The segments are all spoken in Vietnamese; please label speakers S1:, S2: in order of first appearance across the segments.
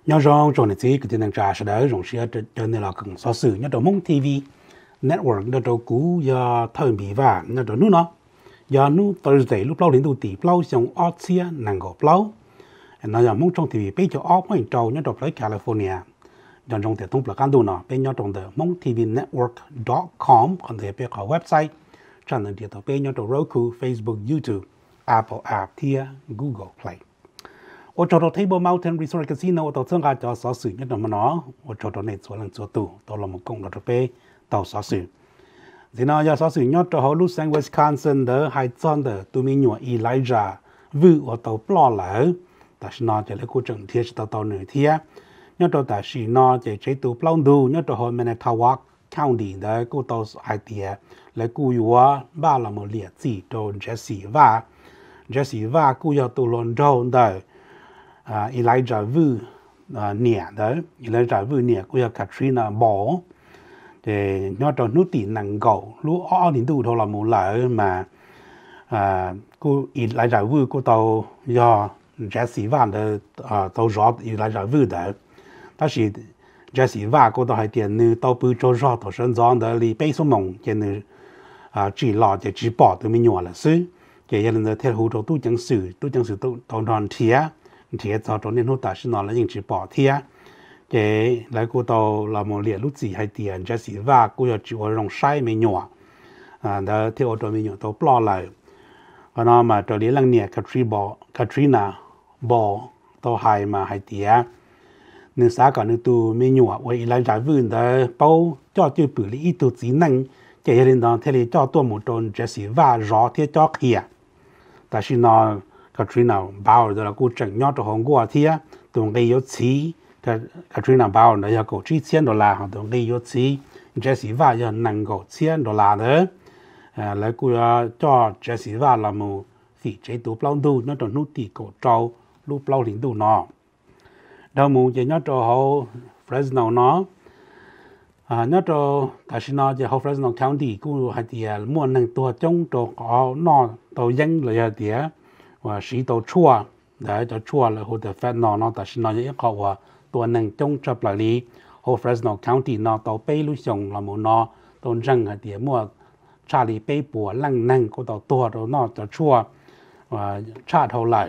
S1: nhớ rằng trong này chỉ cái tiếng trả sẽ đỡ rộng sẽ cho nên là cần so sánh nhớ trong Hmong TV network nhớ trong cú giờ thời bị và nhớ trong nó giờ nó Thursday lúc lâu đến đầu tỷ lâu xong Austria nàng gộp lâu nó giờ Hmong trong TV bây giờ ở ngoài trâu nhớ trong California giờ trong thể thông là căn đồ nó bên nhớ trong the Hmong TV network.com còn thể bên họ website cho nên thì bên nhớ trong Roku, Facebook, YouTube, Apple App, Thiab, Google Play. 我找到 Table Mountain Resort Casino 我到参加咗所選一度乜攞，我找到你做能做到，到我們公路度俾到所選。然後有所選一度好 Louisiana Wisconsin 的係真的對面有 Elijah 會我到不落樓，但是呢就你估整天是到兩天，一度但是呢就這度不到，一度好 Minneapolis County 的估到 idea 你估有啊，把我們列字到 Jesse 話估要到倫敦的。Elijah Vu nè đó Elijah Vu nè của Katrina bỏ thì nhớ trong nút tiền năng cầu lúc ở đến đâu thôi là một lợi mà của Elijah Vu của tàu do Jesse Van的tàu rót Elijah Vu đó, 但是 Jesse Van của tàu hay tiền nữ tàu bự cho rót tàu sinh ra的里北苏蒙cái nữ chỉ lo để chỉ bỏ từ mình nhỏ là xứ cái gia đình theo hồ tu chẳng sử tàu đòn thiệt thì cho cho nên hỗ trợ xin nó là những chỉ bỏ thiệt cái lại cô tàu là một liệt lúc gì hay tiền cho sĩ và cô giờ chịu rong sai mình nhỏ đó theo cho mình nhỏ tàu bỏ lại và nó mà cho lý lăng nhẹ Katrina bỏ tàu hai mà hay tiền nên xã cả nên tu mình nhỏ với lại giải vươn đó bao cho chơi bự lý tu chỉ năng cái gia đình đó theo lý cho tôi một tuần cho sĩ và rõ theo cho kia但是呢 Katrina bảo là cô chẳng nhớ cho Hồng Kông thì tổng gây yếu chí Katrina bảo là có $1,000 hoặc tổng gây yếu chí Jesse và giờ năng có $1,000 nữa lại cô cho Jesse và là một vị trí tụ bao nhiêu nó cho nút tỷ cổ trâu lúc bao nhiêu tụ nó đâu muốn chỉ nhớ cho họ Fresno nó nhớ cho tại sao nó chỉ họ Fresno County cô hay thì muốn năng tua trong cho họ nó tàu dân là gì và sĩ tàu txhua để cho txhua là hồ tàu Fresno nó tại sao nó chỉ có vàตัวหนึ่งจงจับหลีhồ Fresno County nó tàu bay lưu sông là một nó tàu răng hay thì mua cha lý bay bùa lăng năng có tàu tua đó nó cho txhua và cha thâu lại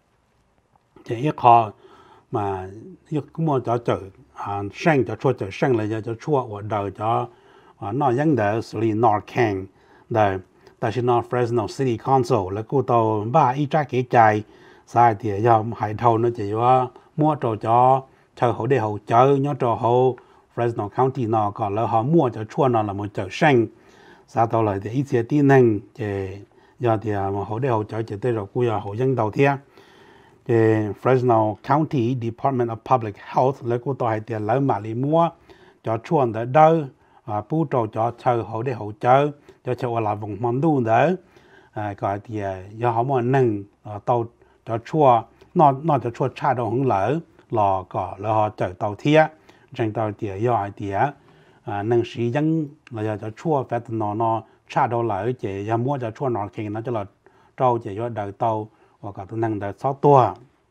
S1: chỉ có mà cũng mua cho chở sang cho txhua chở sang là cho txhua và đời cho nó vẫn để xử lý Narcan để tại sao nó Fresno City Council là cô tàu ba ít ra cái chạy sai thì do hải thầu nó chỉ có mua cho chờ hậu để hậu chờ nhớ cho hậu Fresno County nó còn là họ mua cho chua nó là một chợ xanh sao tàu lại thì ít些tin năng thì do thì mà hậu để hậu chờ chỉ tới rồi cuối hậu dân đầu tiên thì Fresno County Department of Public Health là cô tàu hay tiền lấy mà đi mua cho chua để đâu bù cho chờ hậu để hậu chờ cho chờ là vùng mòn đu đó gọi thì do họ mua năng tàu cho chua nó cho chua cha đâu không lỡ lò cỏ là họ chở tàu thiệt trên tàu thiệt do thiệt năng sĩ dân là cho chua phải nó cha đâu lỡ chỉ do mua cho chua nó khi nó cho là trâu chỉ do đời tàu và cả tôi năng đời sáu tua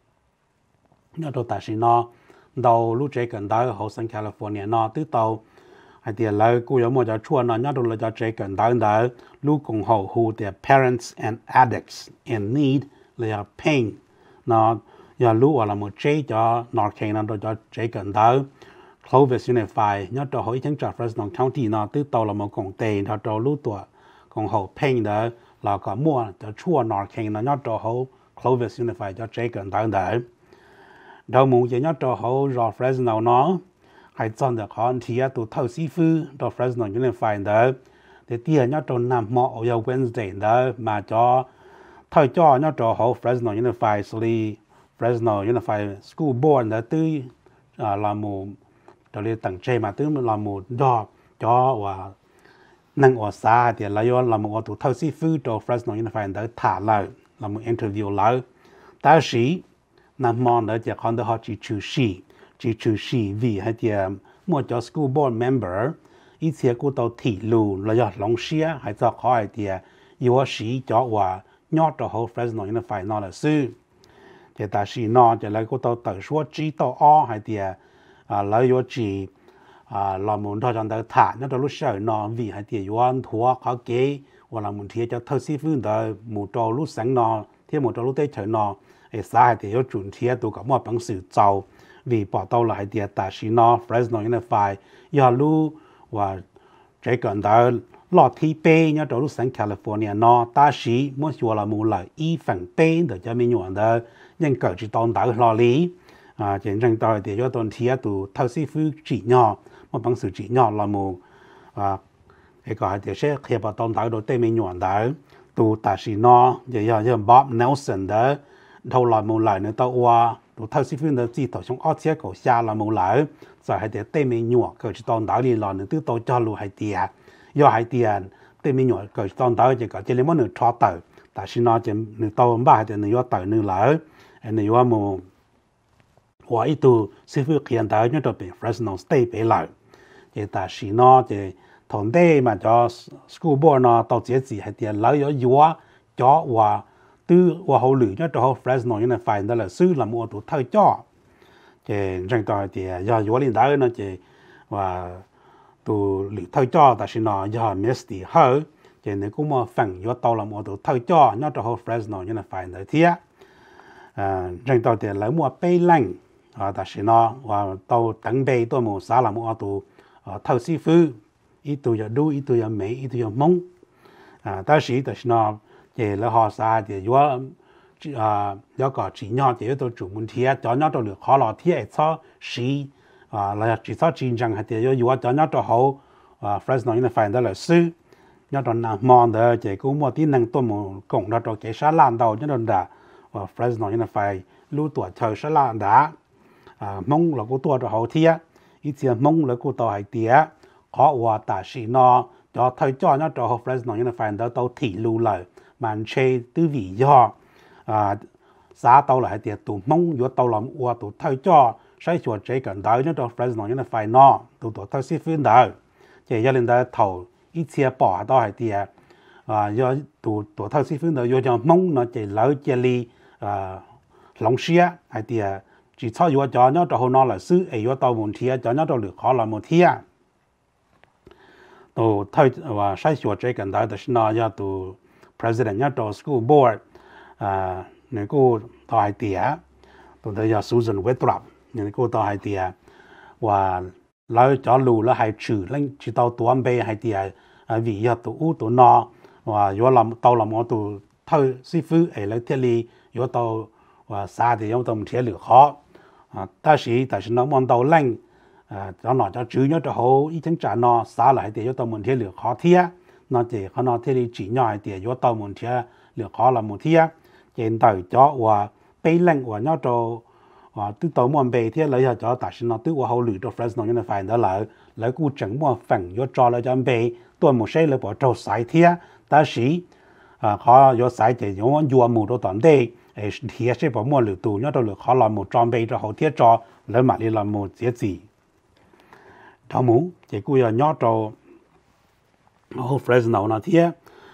S1: nó đâu tại sao nó đầu lúc trẻ gần đó hậu sinh California nó từ tàu hay thì là cô có mua cho chua nó nhớ đâu là cho trẻ gần đó lúc cùng hậu who their parents and addicts in need là pain nó giờ lúc là một chế cho Narcan nó cho chế gần đó Xov Xwm Ntiaj nhớ cho hỏi chính trạch Fresno County nó từ tàu là một công ty nó cho lúc tuổi còn hậu pain đó là có mua cho chua Narcan nó nhớ cho hậu Xov Xwm Ntiaj cho chế gần đó đấy đâu muốn chỉ nhớ cho hậu rồi Fresno nó hay chọn được họ thì tụ thâu sĩ phu cho Fresno Ntiaj đó để tiền nhớ cho nằm mọ ở Wednesday đó mà cho thời cho nhớ cho hậu Fresno Ntiaj xử lý Fresno Unified School Board đã tư là một trở lên tầng trên mà tư là một cho và năng ở xa thì là một tổ thao sĩ phu cho Fresno Unified đã thả lại là một interview lại tại sĩ nằm mòn đã chỉ còn họ chỉ trừ sĩ vì hay thì một cho school board member ít些của tàu thị lù là do lòng xía hay cho hỏi thì yếu sĩ cho và nhớ cho họ Fresno Unified nó là sư chỉ ta xí nó chỉ lấy cô tao tự số chỉ tao o hay thì lấy vô chỉ làm muốn thôi trong đó thả nó lúc sau nó vì hay thì vô ăn thua khó kế hoặc là muốn thiệt cho thâu sĩ phương đó một trâu lúc sáng nó thiệt một trâu lúc tết trời nó ấy sai thì vô chuẩn thiệt tụ có một bằng sự giàu vì bỏ tao lại thì ta xí nó Fresno như này phải giờ lúc và trái cần đó lọt thi bê nhớ trâu lúc sáng California nó ta xí muốn chùa là một lời y phần bê để cho mình nhận đó nhưng cỡ chỉ tồn tại lo lý chiến tranh đó thì cho tồn thiệt tụ thâu sĩ phương chỉ nhỏ một bằng sự chỉ nhỏ là một cái gọi thì sẽ khi mà tồn tại đồ tây mình nhận đó tụ ta xí nó giờ giờ Bob Nelson đó thâu lại một lời nữa tao qua tụ thâu sĩ phương đó chỉ thâu trong ớt xe cổ xa là một lời rồi hay để tây mình nhận cỡ chỉ tồn tại đi là nữa tứ tao cho luôn hay tiền do hay tiền tây mình nhận cỡ tồn tại chỉ có chỉ lấy một nửa cho tờ ta xí nó chỉ nửa tao ba hay nửa tờ nửa lời nửa mộtว่าอีตัวสิฟุเขียนได้เนี่ยตัวเป็น Fresno State ไปเลยแต่แต่สิเนาะจะทนได้มาจะ school board เนาะตัวเจ๊จีให้เดียแล้วอยู่ว่าจ่อว่าตื้อว่าเขาหรือเนี่ยตัวเขา Fresno เนี่ยไฟนั่นแหละซื้อลำมัวตัวเท่าจ่อจะจังตัวเดียอยู่ว่าลินได้เนาะจะว่าตัวหรือเท่าจ่อแต่สิเนาะอยู่ Misty เขาจะเนี่ยกูมาฟังอยู่ตัวลำมัวตัวเท่าจ่อเนี่ยตัวเขา Fresno เนี่ยไฟนั่นเทียจังตัวเดียแล้วมัวไปแรง但是呢，我到等备都冇啥啦，我都偷師傅，一度要擼，一度要美，一度要蒙，但是呢，也了好啥的，有有個只nhau的都專門貼，只nhau都了好了貼一撮是來只撮戰爭係的，有只nhau都好Fresno 因為反得來輸，nhau都難忙的，這個冇啲能都冇講到到幾啥爛到，因為的Fresno 因為反擼多抽啥爛的。Hmong là cô tua cho hậu thiệt, ít tiền Hmong là cô tao hay tiệt, họว่าแต่สิnó cho thời cho nó cho học Fresno nhưng mà phải đó tao thị lưu lại, màn chơi tư vị do, xã tao là hay tiệt tụ Hmong, do tao làm qua tụ thời cho, sai chuột chơi cần đó nó cho Fresno nhưng mà phải nó, tụ tao xí phiên đó, chỉ cho nên đó thầu ít tiền bỏ tao hay tiệt, do tụ tao xí phiên đó do cho Hmong nó chỉ lấy chỉ li lòng xía hay tiệt chỉ cho yếu cho nhau cho họ nó là sư ấy yếu tàu một thiệt cho nhau cho được họ là một thiệt tổ thay và sai sửa trái cần đó là nó do tổ president nhau cho school board nên cô tàu hai tiệt tổ đây là Susan Wethrop nên cô tàu hai tiệt và lấy cho lù là hai chữ lên chỉ tàu tuần bê hai tiệt vì do tổ u tổ nó và yếu làm tàu làm một tổ thay sư phụ ấy lấy thiết lý yếu tàu và xa thì yếu tàu một thiệt được khó ta sĩ nó mong đầu lạnh cho nó cho chữ nhớ cho hậu ý chứng trả nó xả lại thì cho tao muốn thiết lược khó thiệt nó chỉ có nó thiết chỉ nhỏ thì cho tao muốn thiết lược khó là một thiệt trên tàu cho và bay lạnh và nhớ cho từ tàu muốn bay thiết lấy cho ta sĩ nó từ và hậu lựa cho Fresno như là phải đó lại cú chẳng mua phẳng cho lại cho bay tôi một xe lại bỏ trâu sải thiệt ta sĩ khó do sải chỉ có vua mù đồ toàn đây thiệt sẽ bỏ mua lửa tù nhớ đâu lửa khó làm một tròn bê cho hậu thiết cho lấy mà đi làm một dễ gì đó muốn chỉ cúi nhớ cho hậu Fresno nó thiệt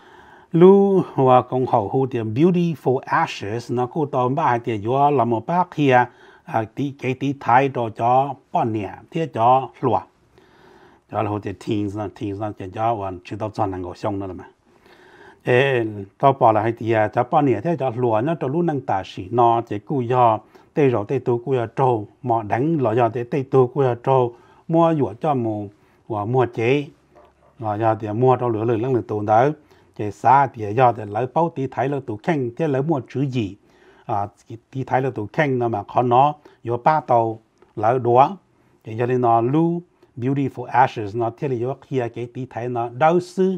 S1: lu và công hậu hậu tiền beautiful ashes nó cô tao ba tiền vô làm một bác kia cái tí thái cho bọn nè thiết cho lúa cho là hậu tiền teens nó chỉ cho hoàn chỉ tao chọn năng của xong nữa mà tao bảo là hay thì cho bao nhiêu thế cho lúa nó cho lúc năng tả sĩ nó chỉ cùi do tây rồi tây tu cùi trâu mà đánh lò do tây tu cùi trâu mua dũa cho mù và mua chế lò do thì mua cho lửa lửa lửa tồn đó chỉ xa thì do thì lấy bao tí thái là tụ khen thế lấy mua chữ gì tí thái là tụ khen nó mà khó nó có ba tàu lấy đũa thì cho nên nó lu beautiful ashes nó thế là có kia cái tí thái nó đau sư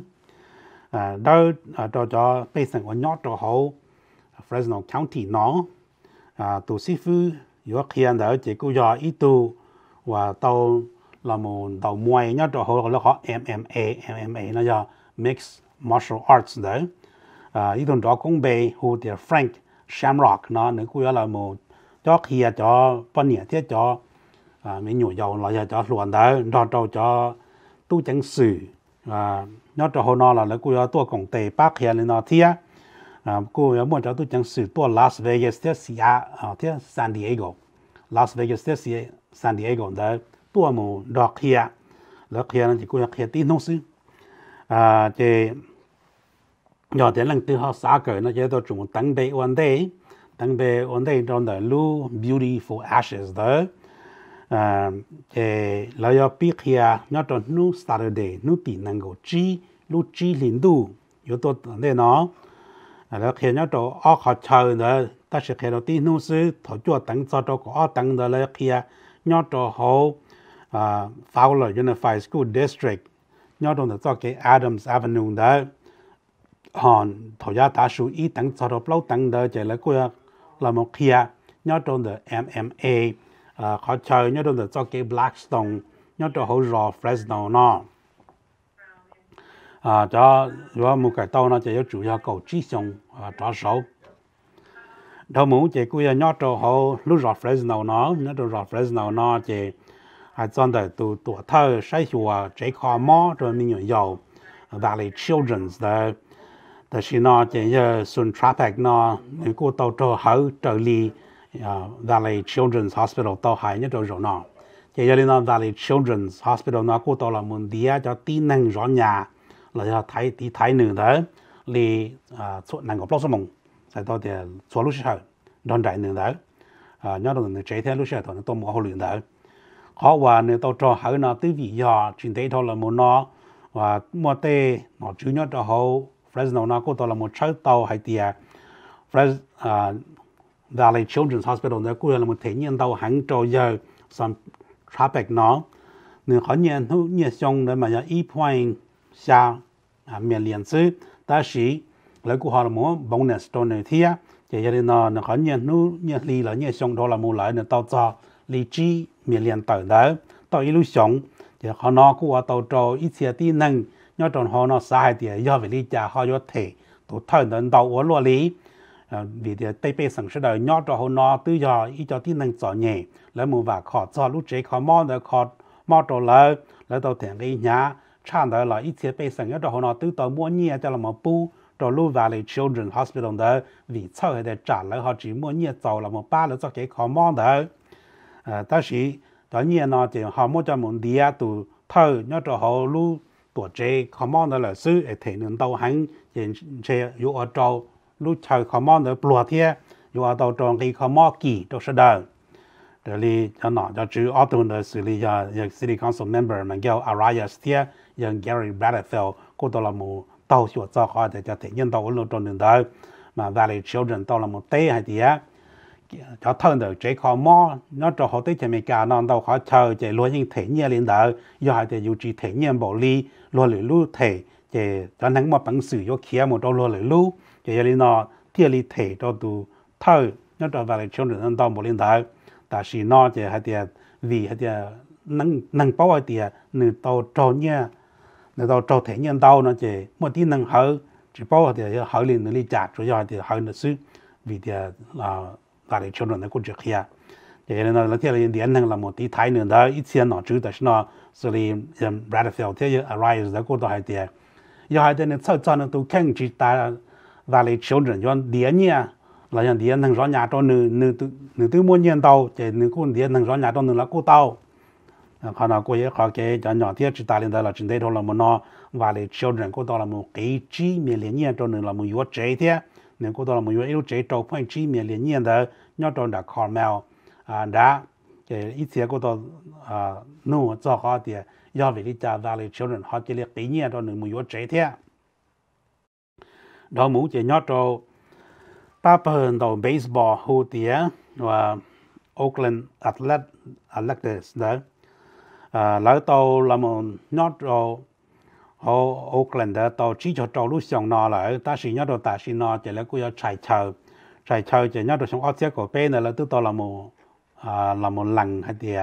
S1: đó cho bây giờ có nhót cho hậu Fresno County nó tụ sĩ phu có khiên đó chỉ có do ít tụ và tàu là một tàu muay nhót cho hậu là họ MMA nó do Mixed Martial Arts đấy ít tụ đó cũng bị hồ thì Frank Shamrock nó nữa cũng là một cho khiên cho bao nhiêu thế cho mấy nhiều dầu là cho luận đấy đó cho tu chẳng sử nhớ cho họ nó là lấy cúi tua cổng tề bác hiện lên nó thiệt cô muốn cho tôi chẳng sự tua Las Vegas thế thế San Diego Las Vegas thế San Diego đó tua một đọc kia nó chỉ cô kia tin không sư thì nhỏ đến lần từ họ xã cỡ nó chỉ tôi chúng tăng bê one day trong đó lu beautiful ashes đó thì lấy ở phía kia nhớ trong nu Saturday nu tin năng够lu linh du yếu tố đây nóแล้วเขียนว่าตัวอ้อขอเชิญเลยแต่เขียนตัวที่นู้นซื้อถอดจวดตั้งจอตัวก็อ้อตั้งเลยเขียนยอดตัวเขาFowler Unified School District ยอดตัวตัวเกี่ย Adams Avenue เด้อหอนถอยาตาสูอีตั้งจอตัวเปล่าตั้งเด้อเจแล้วก็เรามาเขียนยอดตัว MMA ขอเชิญยอดตัวตัวเกี่ย Blackstone ยอดตัวเขารอ Fresno เนาะcho rồi một cái tàu nó chỉ chủ yếu cầu trí xong trả số đâu muốn chỉ cuối nhớ cho họ lúc rồi Fresno nó nhớ cho rồi Fresno nó chỉ hay chọn để tụ thơ sai chùa chế kho mỏ rồi mình dùng dầu Valley Children's đóแต่สิnó chỉ sun traffic nó nếu cô tàu cho họ trở đi Valley Children's Hospital tàu hay nhớ cho rồi nó chỉ cho nên nó Valley Children's Hospital nó cô tàu là muốn đi cho tin năng rõ nhà là thấy nữ đó li suốt năng của plot mông sai tao thì số lúc sau đòn đại nữ đó nhớ được nữ chế theo lúc sau thôi nó tôm mỏ hồ luyện đó khó và nếu tao cho hỏi nó tới vì do chuyện đấy thôi là một nó và mua tê nó chủ nhớ cho họ Fresno nó có tao là một trái tàu hay tiề Valley Children's Hospital nó cũng là một thể nhiên tàu hàng trâu giờ some traffic nó nếu khó nhiên thu nhiệt xong để mà giờ ít point xa miền liên xứ ta sĩ lấy của họ là muốn bonus cho người thia chỉ cho nên nó có nhiều ly là nhiều xong đó là mua lại nó tao cho ly chi miền liên tới đó tao ít xong thì họ nó của tao cho ít xe tin năng nhớ trong họ nó sai thì do về lý trả họ có thể tổ thời đến tàu ở luôn lý vì thì tây bắc sản xuất đời nhớ cho họ nó tự do ít cho tin năng cho nhẹ lấy mua và họ cho lúc chế họ mò được họ mò cho lấy tao thèm cái nhá chán đó là ít thiết bị sản xuất họ nó từ tàu mua nhẹ cho là một bu cho lưu Valley Children's Hospital đó vì sau hay để trả lại họ chỉ mua nhẹ tàu là một ba là cho cái khó mong đó ta chỉ đó nhẹ nó thì họ mua cho một địa từ thơ nhớ cho họ lưu tuổi trẻ khó mong đó là sư để thể nên tàu hành hiện chếอยู่ở trâu lưu chơi khó mong đó bùa thiêอยู่ở tàu tròn cái khó mong kỳ trong sự đời để li cho nó cho chữ ở tuần đó xử lý cho City Council member mà kêu Arias thiê yang Gary Bradfield cô đó là một tàu chuột cho họ để cho thể nhân tàu ở trong đường đó mà Valley Children tàu là một té hay gì á cho thân được chế khó mò nó cho họ tới Mỹ cả nó tàu khó chờ chạy luôn những thể nhiên lên đó do hai thể dù chỉ thể nhiên bảo ly luôn lưỡi lú thể chạy cho năng một bằng sử cho kia một đôi luôn lưỡi lú chạy lên nó thiết lý thể cho tụ thơ nó cho Valley Children tàu một lên đó ta chỉ nó chạy hai thể vì hai thể năng bảo hai thể nửa tàu trâu nhé nếu tàu trâu thể nhiên tàu nó chỉ một tí năng hở chỉ bảo thì hở lên nó đi chặt rồi giờ thì hở nó xứ vì thì là Valley Children nó cũng chưa kia cho nên là thế là điện năng là một tí thái nữa đó ít tiền nó chứ tại nó xử lý Bradfield thế Arise đó cũng hay thì giờ hay thì sau cho nó tụ khen chỉ ta Valley Children cho điện nhé là những điện năng rõ nhà cho nửa từ mua nhiên tàu thì nửa cũng điện năng rõ nhà cho nửa là cô tàu họ nói cô ấy họ cái cho nhỏ thiết chỉ ta lên đây là trên đây thôi là một nó Valley Children cô đó là một cái chi miền liên nhiên cho nên là một yếu chế thế nên cô đó là một yếu chế trâu phong chi miền liên nhiên đó nhớ trong đã Carmel đã cái ít thế cô đó nô cho họ thì do vì lý do Valley Children họ chỉ là cái nhiên cho nên một yếu chế thế đó muốn chỉ nhớ trong ba phần đầu baseball hữu tía và Oakland Athletics đó lỡ tàu là một nhót rồi họ Oakland đó tàu chỉ cho tàu lúc xong nó lại ta chỉ nhót rồi ta chỉ nó chỉ là cứ chạy chờ chỉ nhót rồi xong ở của bên này là từ tàu là một lần hay thì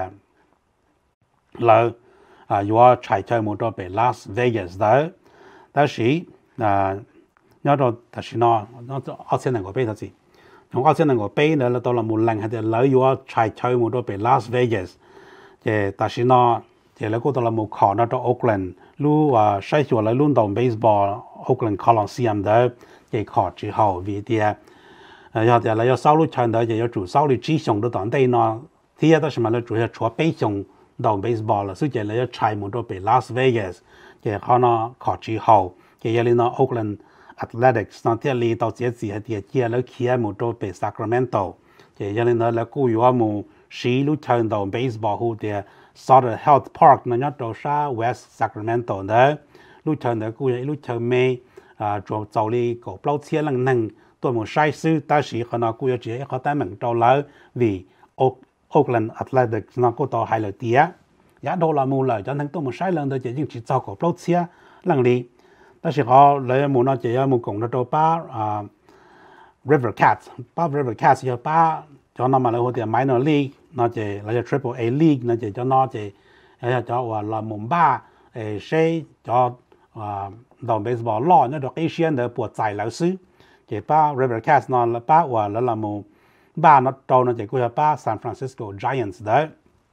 S1: lỡ vừa chạy chờ một đôi về Las Vegas đó ta chỉ nhót rồi ta chỉ nó ở trên này của bên là gì xong ở trên này của bên này là tàu là một lần hay thì lỡ vừa chạy chờ một đôi về Las Vegas thì ta chỉ nó thì là cô ta là một khó nó cho Oakland lu sai chùa là luôn đồng baseball Oakland Coliseum đó cái khó chỉ hậu vì thì giờ thì là sau lúc chơi đó thì chủ sau thì chỉ xong được tận đây nó thì đó là chủ yếu chúa bay xong đầu baseball là sự kiện là chạy một đôi bị Las Vegas thì họ nó khó chỉ hậu thì giờ nó Oakland Athletics nó thì li tàu chế gì thì kia là kia một đôi bị Sacramento thì giờ nó là cố yếu một sĩ lúc chơi đầu baseball hữu thì Southern Health Park nó nhớ đầu xa West Sacramento đó lúc chơi đó cố yếu lúc chơi May chỗ châu li cổ bao chia lần nâng tôi một sai sư ta sĩ họ nó cố yếu chỉ họ ta mình trâu lỡ vì Oakland Athletics nó có tàu hai lời tía giá đô la mua lời cho nên tôi một sai lần đó chỉ cho cổ bao chia lần đi ta sĩ họ lấy một nó chỉ một cổng nó trâu ba River Cats cho ba cho nó mà lấy hồi tiền minor league nó chỉ lấy triple A league nó chỉ cho nó chỉ cho là mùng ba sẽ cho đầu baseball lo nó được Asian để buộc giải lão sư chỉ ba River Cats nó là ba và là mùng ba nó trâu nó chỉ có ba San Francisco Giants đấy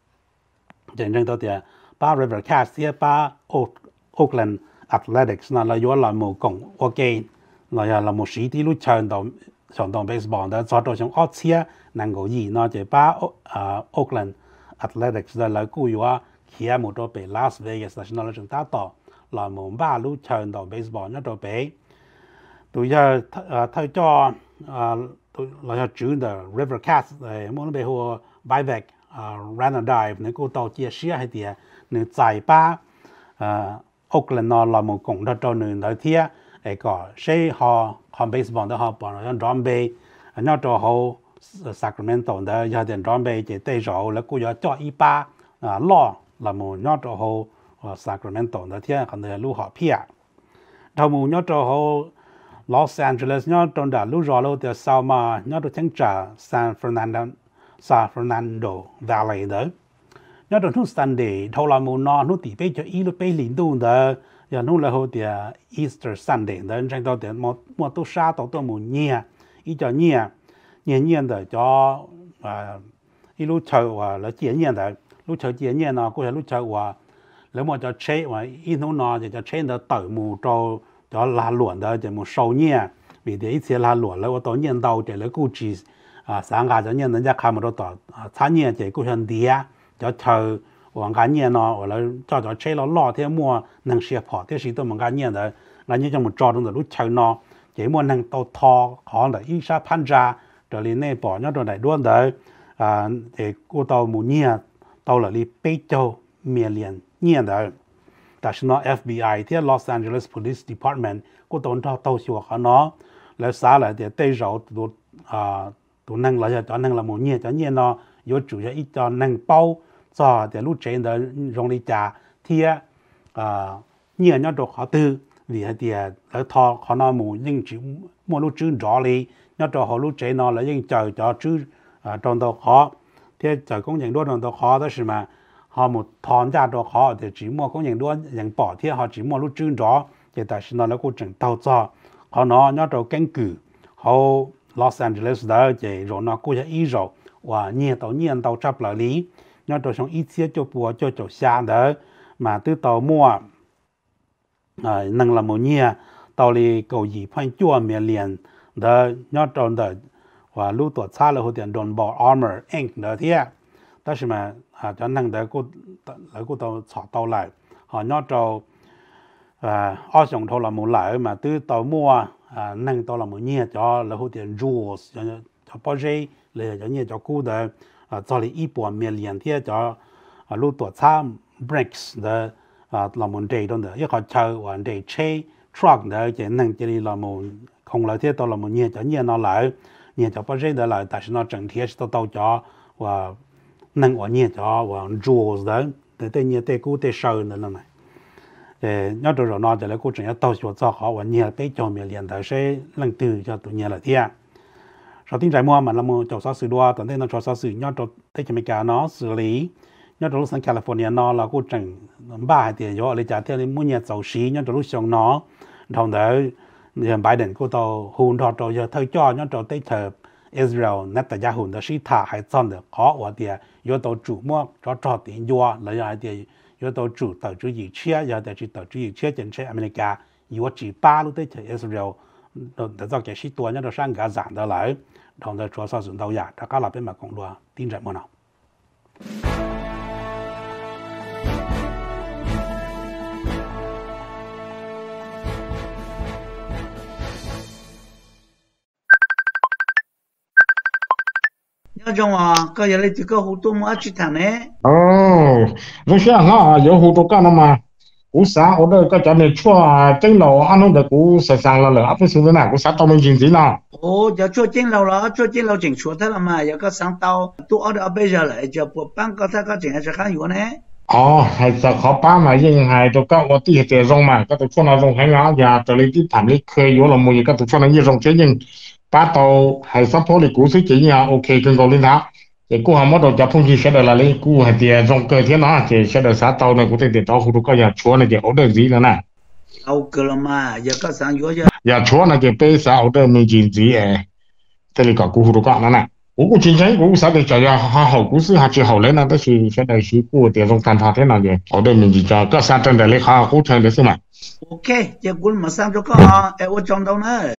S1: chỉ riêng tôi thì ba River Cats thì ba Oakland Athletics nó là do là một cổng ok là một sĩ tí lúc chơi đầu baseball đó cho tôi trong Austria năng够gì nó chỉ ba Oakland Athletics là cú yếu kia một đôi bị Las Vegas là nó là chúng taต่อlà một ba lúc chơi đầu baseball nó đôi bị tụi giờ thay cho tụi là chữ the River Cats muốn bị hồ bài vẹt Grenadier nếu cô tàu chia sẻ hay thì nếu giải ba Oakland nó là một cổng đó cho nên đó thì có sẽ họ baseball đó họ bảo là Ntawm bay nó cho họ Sacramento đó giờ thì Ntawm bay chỉ tới rồi là cô cho ý ba lo là một nó cho họ Sacramento đó thì còn là lưu họ piav thầu một nó cho họ Los Angeles nó trong đó lưu rồi thì sau mà nó được chứng trả San Fernando Valley đó nó trong lúc Sunday thầu là một nó tỷ bây cho ý lúc bây liền luôn đó giờ nó là hồi thì Easter Sunday đó trên đó thì một tô sa tổ một nhia ý cho nhia đó cho ý lúc chơi và là chia nhia đó lúc chơi chia nhia nó cũng là lúc chơi và nếu mà cho chơi và ý nó thì cho chơi đó tự một cho là luận đó thì một sâu nhia vì thế ít là luận là tổ nhia đầu thì là cũng chỉ sáng ngày cho nhia人家看不到tổ参nhia thì cũng hơn đi cho chơi và cái nhia nó hoặc là cho chơi nó lo theo mua năng xếp họ thế thì tôi mà cái nhia đó là như trong một trò trong đó lúc chơi nó chỉ mua năng tàu thò họ là ít sa pan ra trở lên này bỏ nó rồi này luôn đấy để cô tàu một nhia tàu là đi bảy châu miền liền nhia đấyแต่ฉันว่า FBI ที่ Los Angeles Police Department ก็ต้องชัวร์เขาเนาะแล้วสาเหตุที่ได้เราตัวนั่งเราจะนั่งเราหมุนเนี่ยจะเนี่ยเนาะ有主要一จอนั่งเป้าจอแต่ลูกเจน的容易จ่าที่เนี่ยเนี่ยตัวเขาตื้อvì thì ở thọเขาเนาะหมุนยิ่งจิ๋วมัวลูกจื้อจ่อเลยเนี่ยตัวเขาลูกเจนเนาะแล้วยิ่งเจอจ่อจื้อตรงตัวเขาที่เจอ公อย่างด้วยตรงตัวเขาได้ใช่ไหมhọ một thon ra đó họ thì chỉ mua có những đứa những bỏ thì họ chỉ mua lúc trứng đó thì tại sao nó cũng chẳng tao cho họ nó đâu căn cứ họ Los Angeles đó thì rồi nó cũng ý rồi và nhiên tàu chấp lại lý nó đâu xong ít xíu cho bùa cho xa đó mà từ tàu mua năng là một nhiên tàu đi cầu gì phải chua miền liền đó nó đâu đó và lúc tuổi xa là hồi tiền đồn bỏ armor ink đó thì đó là mà cho năng để cô tàu xỏ tàu lại họ nhớ trâu ở trong thâu là một lại mà từ tàu mua năng tàu là một nhia cho là hỗ tiền daws cho bao giờ là cho nhia cho cú để cho lấy ít bộ miền liền thì cho lúc tuổi xa breaks để là một day đó để họ chờ và day chơi truck để cho năng chỉ là một không lại thì tàu là một nhia cho nhia nó lại nhia cho bao giờ để lại tại sao nó chẳng thiết tàu cho và năng ở nhà cho và daws đó để tới nhà tới cú tới sâu nữa này để nhớ rồi nóจะแล้วกูจะtàu cho họ và nhà tới cho mình liền tới sẽ lần từ cho tụi nhà là thế sau tiếng trái mua mà là mua cho sao xử đua tận đây nó cho sao xử nhớ cho tới cho mình cả nó xử lý nhớ cho lúc sang California nó làกูchẳng ba thì do lấy trả theo mua nhà giàu xí nhớ cho lúc xong nó đồng thời Bidenกูtàu hùn thọ cho thời cho nhớ cho tới thời Israel Netanyahu đó sĩ thả hay chọn được khó và thì yếu tố chủ mua cho tiền vua là như thì yếu tố chủ đầu tư gì chia giờ thì chỉ đầu tư gì chia trên America yếu chỉ ba lúc tới Israel để cho cái sĩ tua nhớ được sang cả giảm đó lại đồng thời cho sao dùng đầu giả đã các là bên mà cộng đua tin rằng mà nào
S2: nhớ trong cái giờ này thì có hụt tôm ở trên thằng này
S3: rồi xem ha,有好多間啊嘛，股啥我都個就你出蒸爐，啱啱就股實上了，阿不是的那股啥都沒錢錢啦。
S2: giờ cho trên lầu là cho trên lầu chỉnh chuột thế là mà giờ có sáng tàu tôi ở đó bây giờ lại giờ bộ ban có thể có chỉnh hay khá nhiều này
S3: 係就學班咪應係到家我啲係用嘛，嗰度出嚟用喺我呀，就你啲談你佢有了冇嘢，嗰度出嚟要用這應，把到係濕破你股市這樣 OK 更高啲睇。cái cú ham đó cho phong chi sẽ được là lấy cú hay tiền trong cơ thiên nó thì sẽ được sát tàu này cũng thể tàu phụ có nhà chúa này thì ở đây gì nữa nè
S2: tàu cơ mà giờ có sáng vô giờ
S3: nhà chúa này thì bây giờ ở đây mình chỉ gì thế thì có cú phụ có nữa nè cú chính chính cú sao để cho hậu cú sư hạt chỉ hậu lấy nó tới thì sẽ được sĩ cú tiền trong thành thọ thế nào vậy ở đây mình chỉ cho các sang trên để lấy họ cú chơi được chứ mà
S2: ok giờ cú mà sang cho có ở trong đâu nữa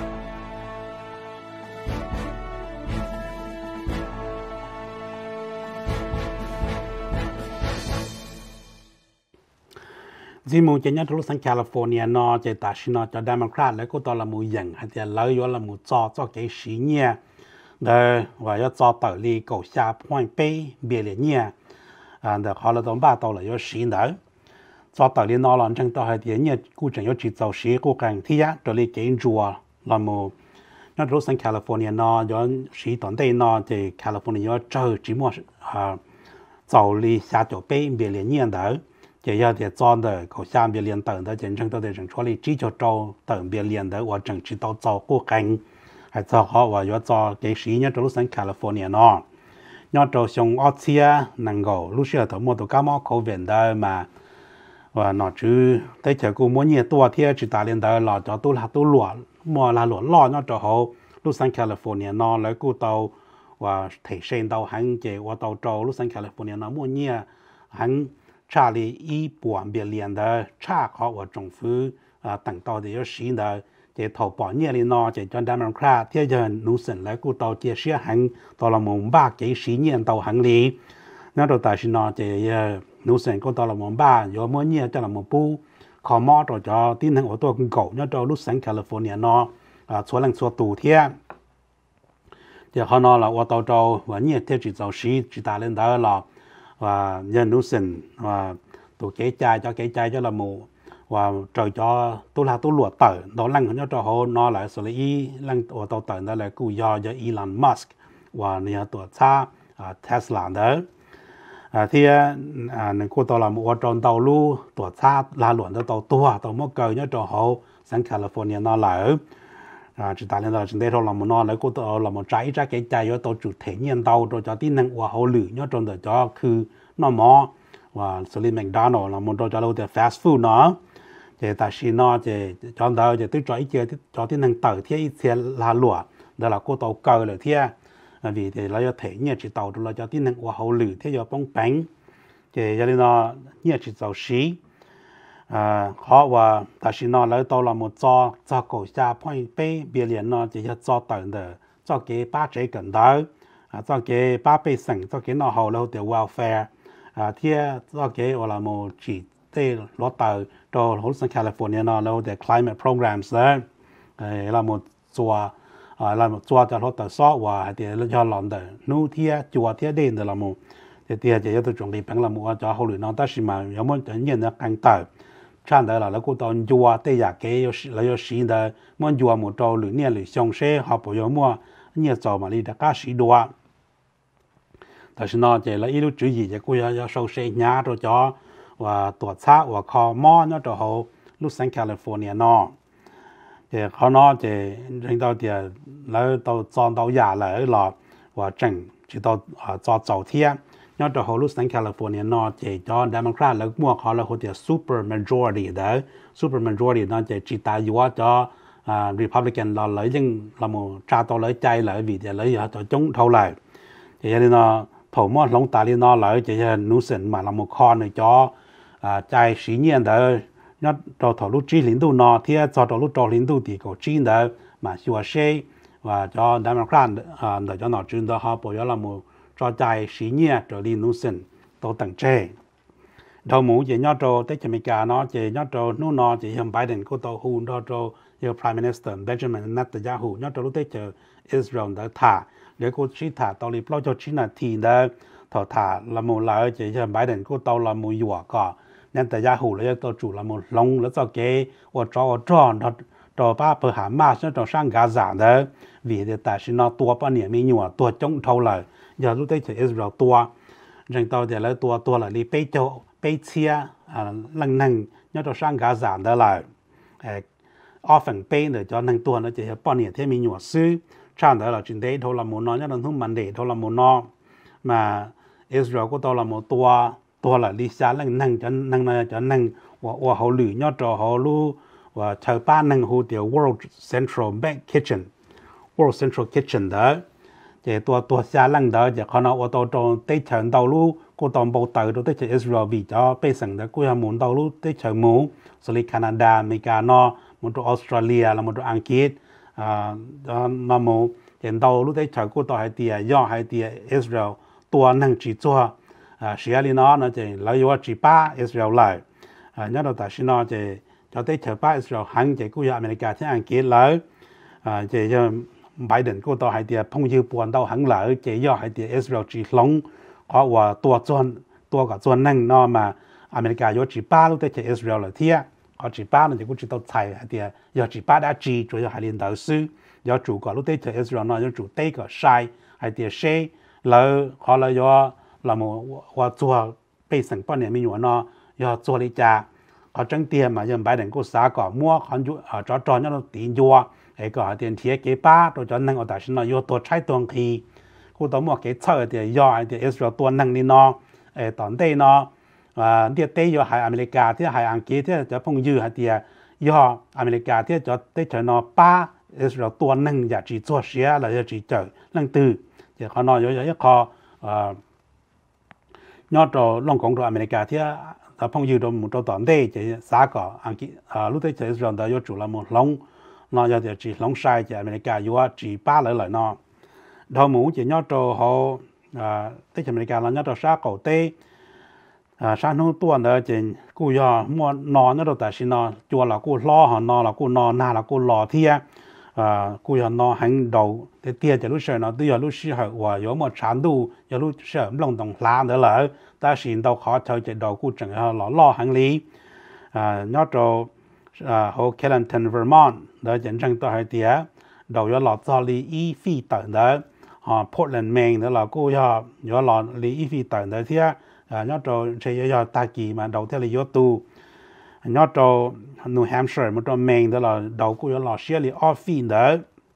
S1: dì mù chỉ nhớ lúc sang California nó chỉ ta xin nó cho Democrat lấy cô ta là mù dần hay là lấy vô là mù cho cái xí nhẹ để và cho tờ li cầu xa point b biệt liền nhẹ để họ là tóm ba tàu là vô xí nữa cho tờ li nó là chân tàu hay thì nhẹ cú chẳng vô chỉ tàu xí cố gắng thì á tờ li cái chùa là mù nhớ lúc sang California nó vô xí toàn đây nó thì California vô chơi chỉ mua tàu li xa chỗ b biệt liền nhẹ nữa chỉ giờ thì chọn được cầu xa biệt liền tận đó chính chân tôi để chẳng cho lý chỉ cho trâu tận biệt liền đó và chẳng chỉ tao cho cố gắng hay cho họ và cho cái sĩ nhất trong lúc sang California nó nhớ trâu xong Austria năng gạo lúc xưa tôi mua đồ cá mỏ khẩu viện đó mà và nó chứ tới chờ cô muốn nhiều tua thì chỉ ta liền đó là cho tôi là tôi lụa mua là lụa lo nhớ trâu họ lúc sang California nó lấy cô tàu và thể hiện tàu hàng chế và tàu trâu lúc sang California nó mua nhiều hàng查理一半别连的查考和政府等到的有时的这头半年里呢，这叫 Democrat 这就努神来顾到这些行到了蒙巴几十年到行里，那到但是呢，这努神顾到了蒙巴有么年在了蒙布，考毛到叫今天我多跟狗，那到路上 California 呢错人错赌天，这好呢了我到到我年天只走时只打领导了。và nhân nữ sinh và tổ kế trai cho là mù và trời cho tôi là tôi lụa tờ đó lăng cho trò hồ nó lại xử lý lăng ở tàu tờ đó là cụ do Elon Musk và nhà tổ xa Tesla đó thì nên cô tàu là một trong tàu lu tổ xa là luận tàu tàu mất cờ nhớ trò hồ sang California nó lại chỉ ta lên đó chúng ta là một nó lấy cô tàu là một trái cái trái tàu chủ thể nhiên tàu rồi cho tin năng và hậu lử nhớ trong đó choคือnó mò và xử lý McDonald là một đồ cho lâu thì fast food nó thì ta xin nó thì cho đó thì tôi cho tin năng tàu thì là lụa đó là cô tàu cờ là thế vì thì lấy thể nhiên chỉ tàu rồi cho tin năng và hậu lử thế giờ bóng bánh thì cho nên nó nhiên chỉ tàu xí họ và ta xin nó lấy tàu là một cho cổ xa point b biệt liền nó chỉ cho tận de cho cái ba trái cần đó cho cái ba bê sừng cho cái nó hậu lâu de welfare thì cho cái là một chỉ tê lót tàu cho hỗ trợ California nó lâu de climate programs đó là một chùa cho hỗ trợ số và thì cho làm de nu thì chùa thì đến de là một thì chỉ cho tôi chuẩn bị bằng là một cho hậu lửa nó ta xin mà có muốn nhận được càng tàu chăn đó là cô tao chùa tây giả cái là có sĩ đó muốn chùa một trâu lửa nhiệt lửa sông xe họ bảo có mua nhiệt trâu mà đi đã cá sĩ đuaแต่ฉันน่ะจะเลยรู้จุดยี่จะกูจะ收拾nhà rồi cho vàตรวจสอบว่าข้อมอเนาะตัวเขาลูกสังแคลิฟอร์เนียเนาะจะเขาเนาะจะถึง到เดียแล้ว到撞到ยาเลยหรอว่าจังจะ到จอดเจ้าเทียเนาะตัวเขาลูกสังแคลิฟอร์เนียเนาะจะจอเดโมแครตแล้วมั่วเขาแล้วเขาจะ super majority เด้อ super majority เนาะจะจิตตายอยู่ว่าจอRepublican เราเลยยังเราโมชาตัวเลยใจเลยวิธีเลยจะจงเท่าไหร่จะยังเนาะthầu mua lông tà li nó lại chỉ nụ sinh mà là một con này cho trái xí nhiên đó nó cho thầu lúc chi lính tu nó thì cho thầu lúc cho lính tu thì có chi đó mà xua xe và cho Democrat để cho nó chuyên đó họ bây giờ là một cho chạy sĩ nhẹ trở đi nụ sinh tổ tầng trẻ đầu mũ chỉ nhớ cho tới Mỹ nó chỉ nhớ cho nó chỉ hiện Biden của tàu hùn đó cho Prime Minister Benjamin Netanyahu nhớ cho lúc tới chờ Israel đã thả để cô chỉ thả tàu đi bao cho chỉ là thì đã thả là một lại chỉ hiện Biden của tàu là một dọa cả Netanyahu là tàu chủ là một lông là cho cái và cho ba bờ Hamas cho sang Gaza đó vì để tại sao nó tua bao nhiêu mình nhua tua chống thâu lại giờ lúc tới chờ Israel tua rằng tàu thì là tua là đi bây chia lần năng nhớ cho sang Gaza đó là often pay để cho năng tua nó chỉ bao nhiêu thế mình nhua sư chăng đó là chuyện đấy thôi là một nó nhớ là không vấn đề thôi là một nó mà Israel của tàu là một tua là đi xa lần năng cho năng và họ lử nhớ cho họ lu và chờ ba năng hồ tiểu World Central Kitchen đó chỉ tua xa lần đó chỉ họ nói tàu tới chờ tàu lu cô tàu bộ tàu tới chờ Israel vì cho bây giờ đó cô muốn tàu lu tới chờ mũ xử lý Canada Mỹ nó một chỗ Australia là một chỗ Anh nó mũ chỉ tàu lu tới chờ cô tàu hay tiề do hay tiề Israel tua năng chỉ cho xía li nó chỉ lấy vô chỉ ba Israel lại nhớ đâu tại sao nó chỉ cho tới chờ ba Israel hàng chỉ cô America thế Anh lấy chỉ cho Biden cô tàu hay tiề phong dư buồn tàu hàng lại chỉ do hay tiề Israel chỉ lông họ và tua cả chuan năng nó mà America vô chỉ ba lúc tới chờ Israel là thiệt họ chỉ ba nó chỉ có chỉ tàu chạy hay tiề giờ chỉ ba đã chỉ rồi hay liên đầu sư giờ chủ cả lúc tới chờ Israel nó giờ chủ tây cả sai hay tiề xe lỡ họ là do là một hoa chùa bây giờ bao nhiêu mình nó do chùa đi cha họ tránh tiền mà dân Biden có xã có mua họ cho nó tiền chùa cái có tiền thiệt cái ba rồi cho năng ở tại nó doตัวใช้ตัวขี้กูต้องmua cái chơi thì do thì Israel ตัวnăng đi nóตอนđây nóที่เตยให้อเมริกาที่ให้อังกฤษที่จะพุ่งยื้อให้ย่ออเมริกาที่จะได้เจอnó ba Israel ตัวnăngอยากจี做เสียแล้วอยากจีเจอนั่งตื่นจะเขาnói有เขาnhớ cho long công cho America thì ta phong dư cho một chỗ tận đây chỉ xã có anh chị lúc đấy chỉ Israel đã có chủ là một long nó giờ thì chỉ long sai chỉ America vô chỉ ba lại nó đầu mũ chỉ nhớ cho họ tới America là nhớ cho xã cầu tây xã nông tuần đó chỉ cú giờ mua nọ nhớ cho tại sao nó chùa là cú lo họ nọ là cú nọ na là cú lò thiê cú giờ nó hành đầu thì tiền chỉ lúc sau nó bây giờ lúc sau và có một sản đủ giờ lúc sau long đồng làm nữa là ta xin đâu khó chơi chỉ đầu cú chẳng lo hành lý nhớ cho hồ Kellenton Vermont đó chính rằng tôi hay tiệt đầu giờ lọt cho lý phi tận đó Portland Maine đó là cú giờ lọt lý phi tận đó thiê nhớ cho chơi giờ ta kỳ mà đầu theo là yếu tu nhớ cho New Hampshire một trong Maine đó là đầu của là Shirley Offin đó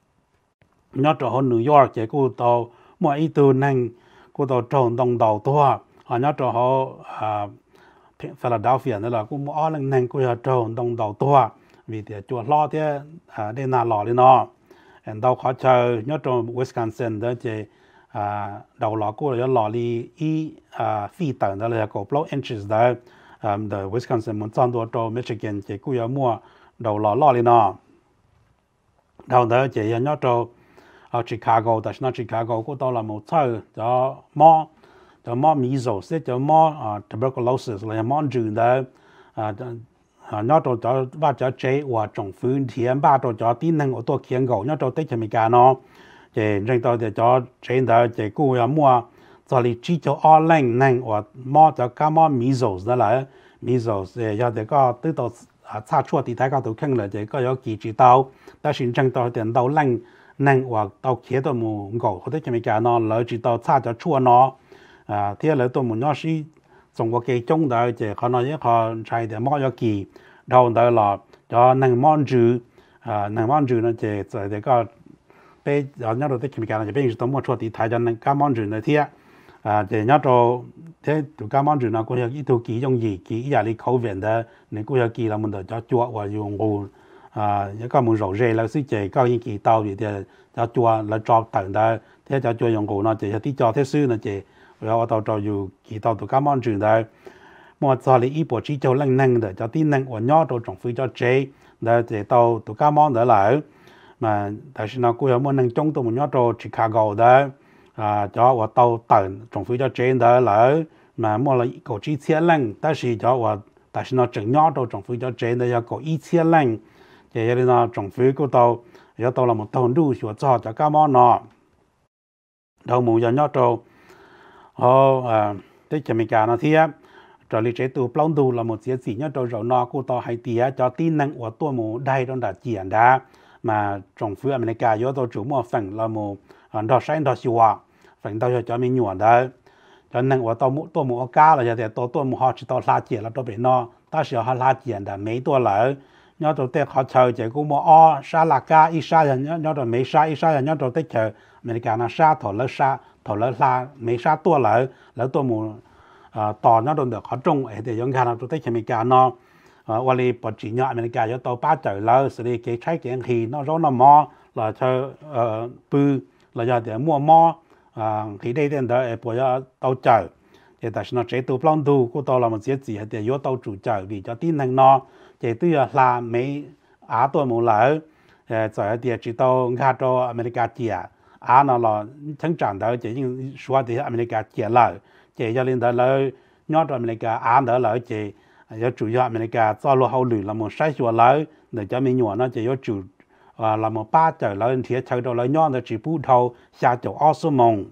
S1: nhớ cho họ New York chỉ của tàu mỗi ít tu năng của tàu tròn đồng đầu tua họ nhớ cho họ Philadelphia đó là cũng mỗi lần năng của tròn đồng đầu tua vì thì chùa lo thế đây là lò đi nó đầu khó chơi nhớ cho Wisconsin đó chỉ đầu lò của là lò li phi tận đó là có blow inches đó the Wisconsin muốn chọn đồ cho Michigan chỉ cũng có mua đầu lò lên nó đầu đó chỉ nhớ cho Chicago tại sao Chicago cũng đó là một chơi cho measles cho tuberculosis là món trừ đó nhớ cho và cho chế và trồng phun thiền ba cho tin năng ởตัวเคียง狗nhớ cho tết Mỹ nó chỉ rằng tôi để cho chế đó chỉ cũng có mua cho lý trí cho online năng và mua cho các món measles đó là measles giờ để có từ đầu xa chua thì thái cao tổ khen là để có có kỳ chỉ tàu ta xin rằng tôi tiền tàu năng và tàu kia tôi muốn gõ có thể cho mình cả nó lỡ chỉ tàu xa cho chua nó thế là tôi muốn nói gì trong cái trong đó chỉ họ nói với họ chạy để mua cho kỳ đầu đó là cho năng món trừ nó chỉ để có bây giờ nhớ tới cái này bây giờ tôi mua chua thì thái cho năng các món trừ này thế để nhớ cho thế tụi các món trừ nó có những thứ kỳ trong gì kỳ giả lý khẩu viện đó nên có kỳ là mình được cho chua và dùng nguồn những cái món rau rê là suy chế có những kỳ tàu thì cho chua là cho tận đó thế cho chua dùng nguồn nó chỉ tí cho thế sư nó chỉ rồi tàu cho dùng kỳ tàu tụi các món trừ đó một giờ lý ý bộ chỉ cho năng để cho tin năng và nhớ cho trồng phi cho chế để tàu tụi các món đó lại mà tại sao nó cũng muốn nâng trong tụi mình nhớ cho Chicago đó cho và tàu tận trong phía cho trên đó lỡ mà mua là có chi chia lần tại sao cho và tại sao nó chẳng nhớ cho trong phía cho trên đó có ý chia lần thì cho nên nó trong phía của tàu giờ tàu là một tàu đủ cho các món nọ đâu muốn giờ nhớ cho tới cho mình cả nó thiab cho lý chế tụ plong tụ là một chiếc gì nhớ cho rồi nó của tàu hay tía cho tin năng của tôi muốn đây trong đã triển đã mà trong phía America do tàu chủ một phần là một đó sáng đó txhua phần đó cho mình nhọn đó cho nên của tôi muốn cá là giờ tôi muốn họ chỉ tàu la triển là tôi bị nó ta sẽ họ la triển đã mấyตัวlỡ nhớ tôi tới họ chơi chỉ cũng mua sa la cá ít sa nhớ tôi mấy sa ít sa nhớ tôi tới chơi America nó sa thổi lỡ la mấy saตัวlỡ tôi muốnต่อnhớ tôi được họ trông để giống như là tôi tới America nóวันนี้ปัจจุบันอเมริกาจะต่อป้าเจอแล้วสิ่งที่ใช้เกี่ยงขีนร้อนน้ำมอเราจะปืนเราจะเดี๋ยวมั่วมอขีได้เดินเดี๋ยวปวยจะต่อเจอแต่ฉันใช้ตัวปล้องดูก็ต่อเรามันเสียจีเดี๋ยวต่อจู่เจอวิจะตีนังนอจะตัวลาไม่ตัวหมู่เหล่าจะเดี๋ยวจะต่องาตัวอเมริกาเจียนั่นเราทั้งจังเดี๋ยวจะยิ่งชัวร์ที่อเมริกาเจียเลยจะเรียนเดี๋ยวเลยยอดอเมริกาเดี๋ยวเลยจะgiờ chủ yếu America cho lo hậu lử là một sai số lớn để cho mình nhỏ nó chỉ có chủ là một ba trở lớn thì chơi đồ lớn nhon là chỉ phụ thầu xa chỗ Xwm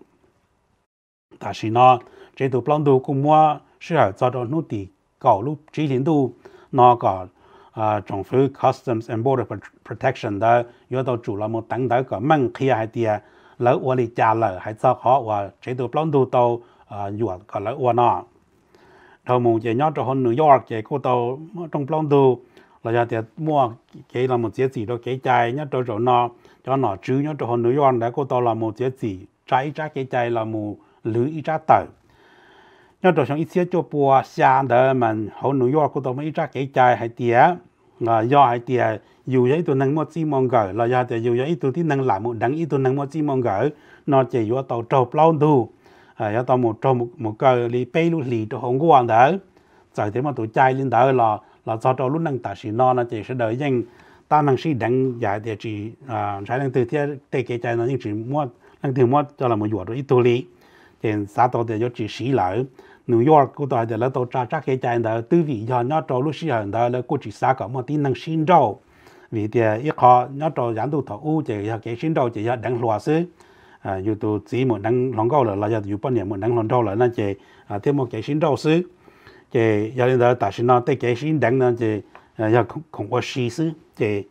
S1: ta chỉ nó chế độ plan đồ cũng mua sẽ cho đồ nút đi cầu lúc chỉ liên tu nó có trong phía Customs and Border Protection đó yếu tố chủ là một tầng đó có mang khi hai tia lỡ qua đi trả lỡ hay cho họ và chế độ plan đồ tàu dọa có lỡ qua nó đầu mùa chỉ nhớ cho hơn New York chỉ có tàu trong plong đồ là giờ thì mua cái là một chiếc gì đó cái chai nhớ cho nó cho nó chứ nhớ cho hơn New York đã có tàu là một chiếc gì trái cái chai là một lưới ít trái tờ nhớ cho xong ít chiếc cho bùa xa đó mà hơn New York có tàu mấy trái cái chai hay tía do hay tía dù vậy tôi nâng một chi mong gửi là giờ thì dù vậy tôi tí nâng lại một đằng ít tôi nâng một chi mong gửi nó chỉ vô tàu trâu plong đồ giờ tao một cái li bay lúc lì cho hồng quang đó, rồi thế mà tụi trai lên đó là cho lúc năng ta sĩ nó chỉ sẽ đợi nhưng ta mang sĩ đánh giải thì chỉ sai năng từ thế cái trai nó chỉ mua năng từ mua cho là một vụ rồi ít tuổi lý, thì xã tàu thì chỉ sĩ lại New York của tao thì là tàu trả cái trai đó từ vì do nó cho lúc sĩ hơn đó là cô chỉ xã có một tin năng sinh trâu, vì thì ít họ nó cho giảng tu thọ u chỉ cái sinh trâu chỉ đánh loa xứ dù tôi chỉ một năng lòng câu là giờ dù bao nhiêu một năng lòng câu là nó chỉ thêm một cái sinh đầu sư chỉ giờ đến tại sao nó tới cái sinh đẳng nó chỉ giờ không có sĩ sư chỉ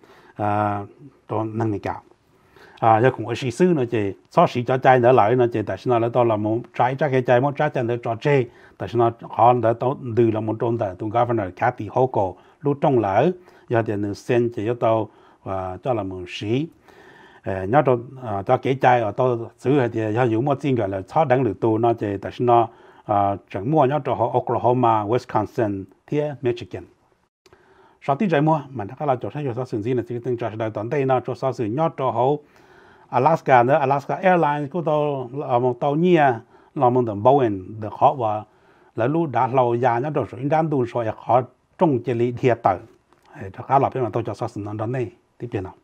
S1: đó năng lực cao giờ không có sĩ sư nó chỉ so sĩ cho trai nữa lại nó chỉ tại sao nó là là một trái cái trai một trái nó cho chơi tại sao nó họ đã từ là một trong tại tụi governor Kathy Hochul lúc trong lỡ giờ thì nó sen chỉ cho tao và cho là một sĩ nhớ cho cái trai ở tôi xử thì do dùng một tiền gọi là sáu đẳng được tu nó chỉ tại sao nó chẳng mua nhớ cho họ Oklahoma, Wisconsin, thiab, Michigan. Sau tí trái mua mà các là chỗ sản xuất sử dụng là chỉ từng trả đời toàn tây nó cho sản xuất nhớ cho họ Alaska nữa Alaska Airlines của tôi là một tàu nhia là một tàu Boeing được họ và là lúc đã lâu dài nhớ cho số đàn tu số họ trong chỉ lý thiệt tử cho các là bên mà tôi cho sản xuất nó đó này tiếp theo nào.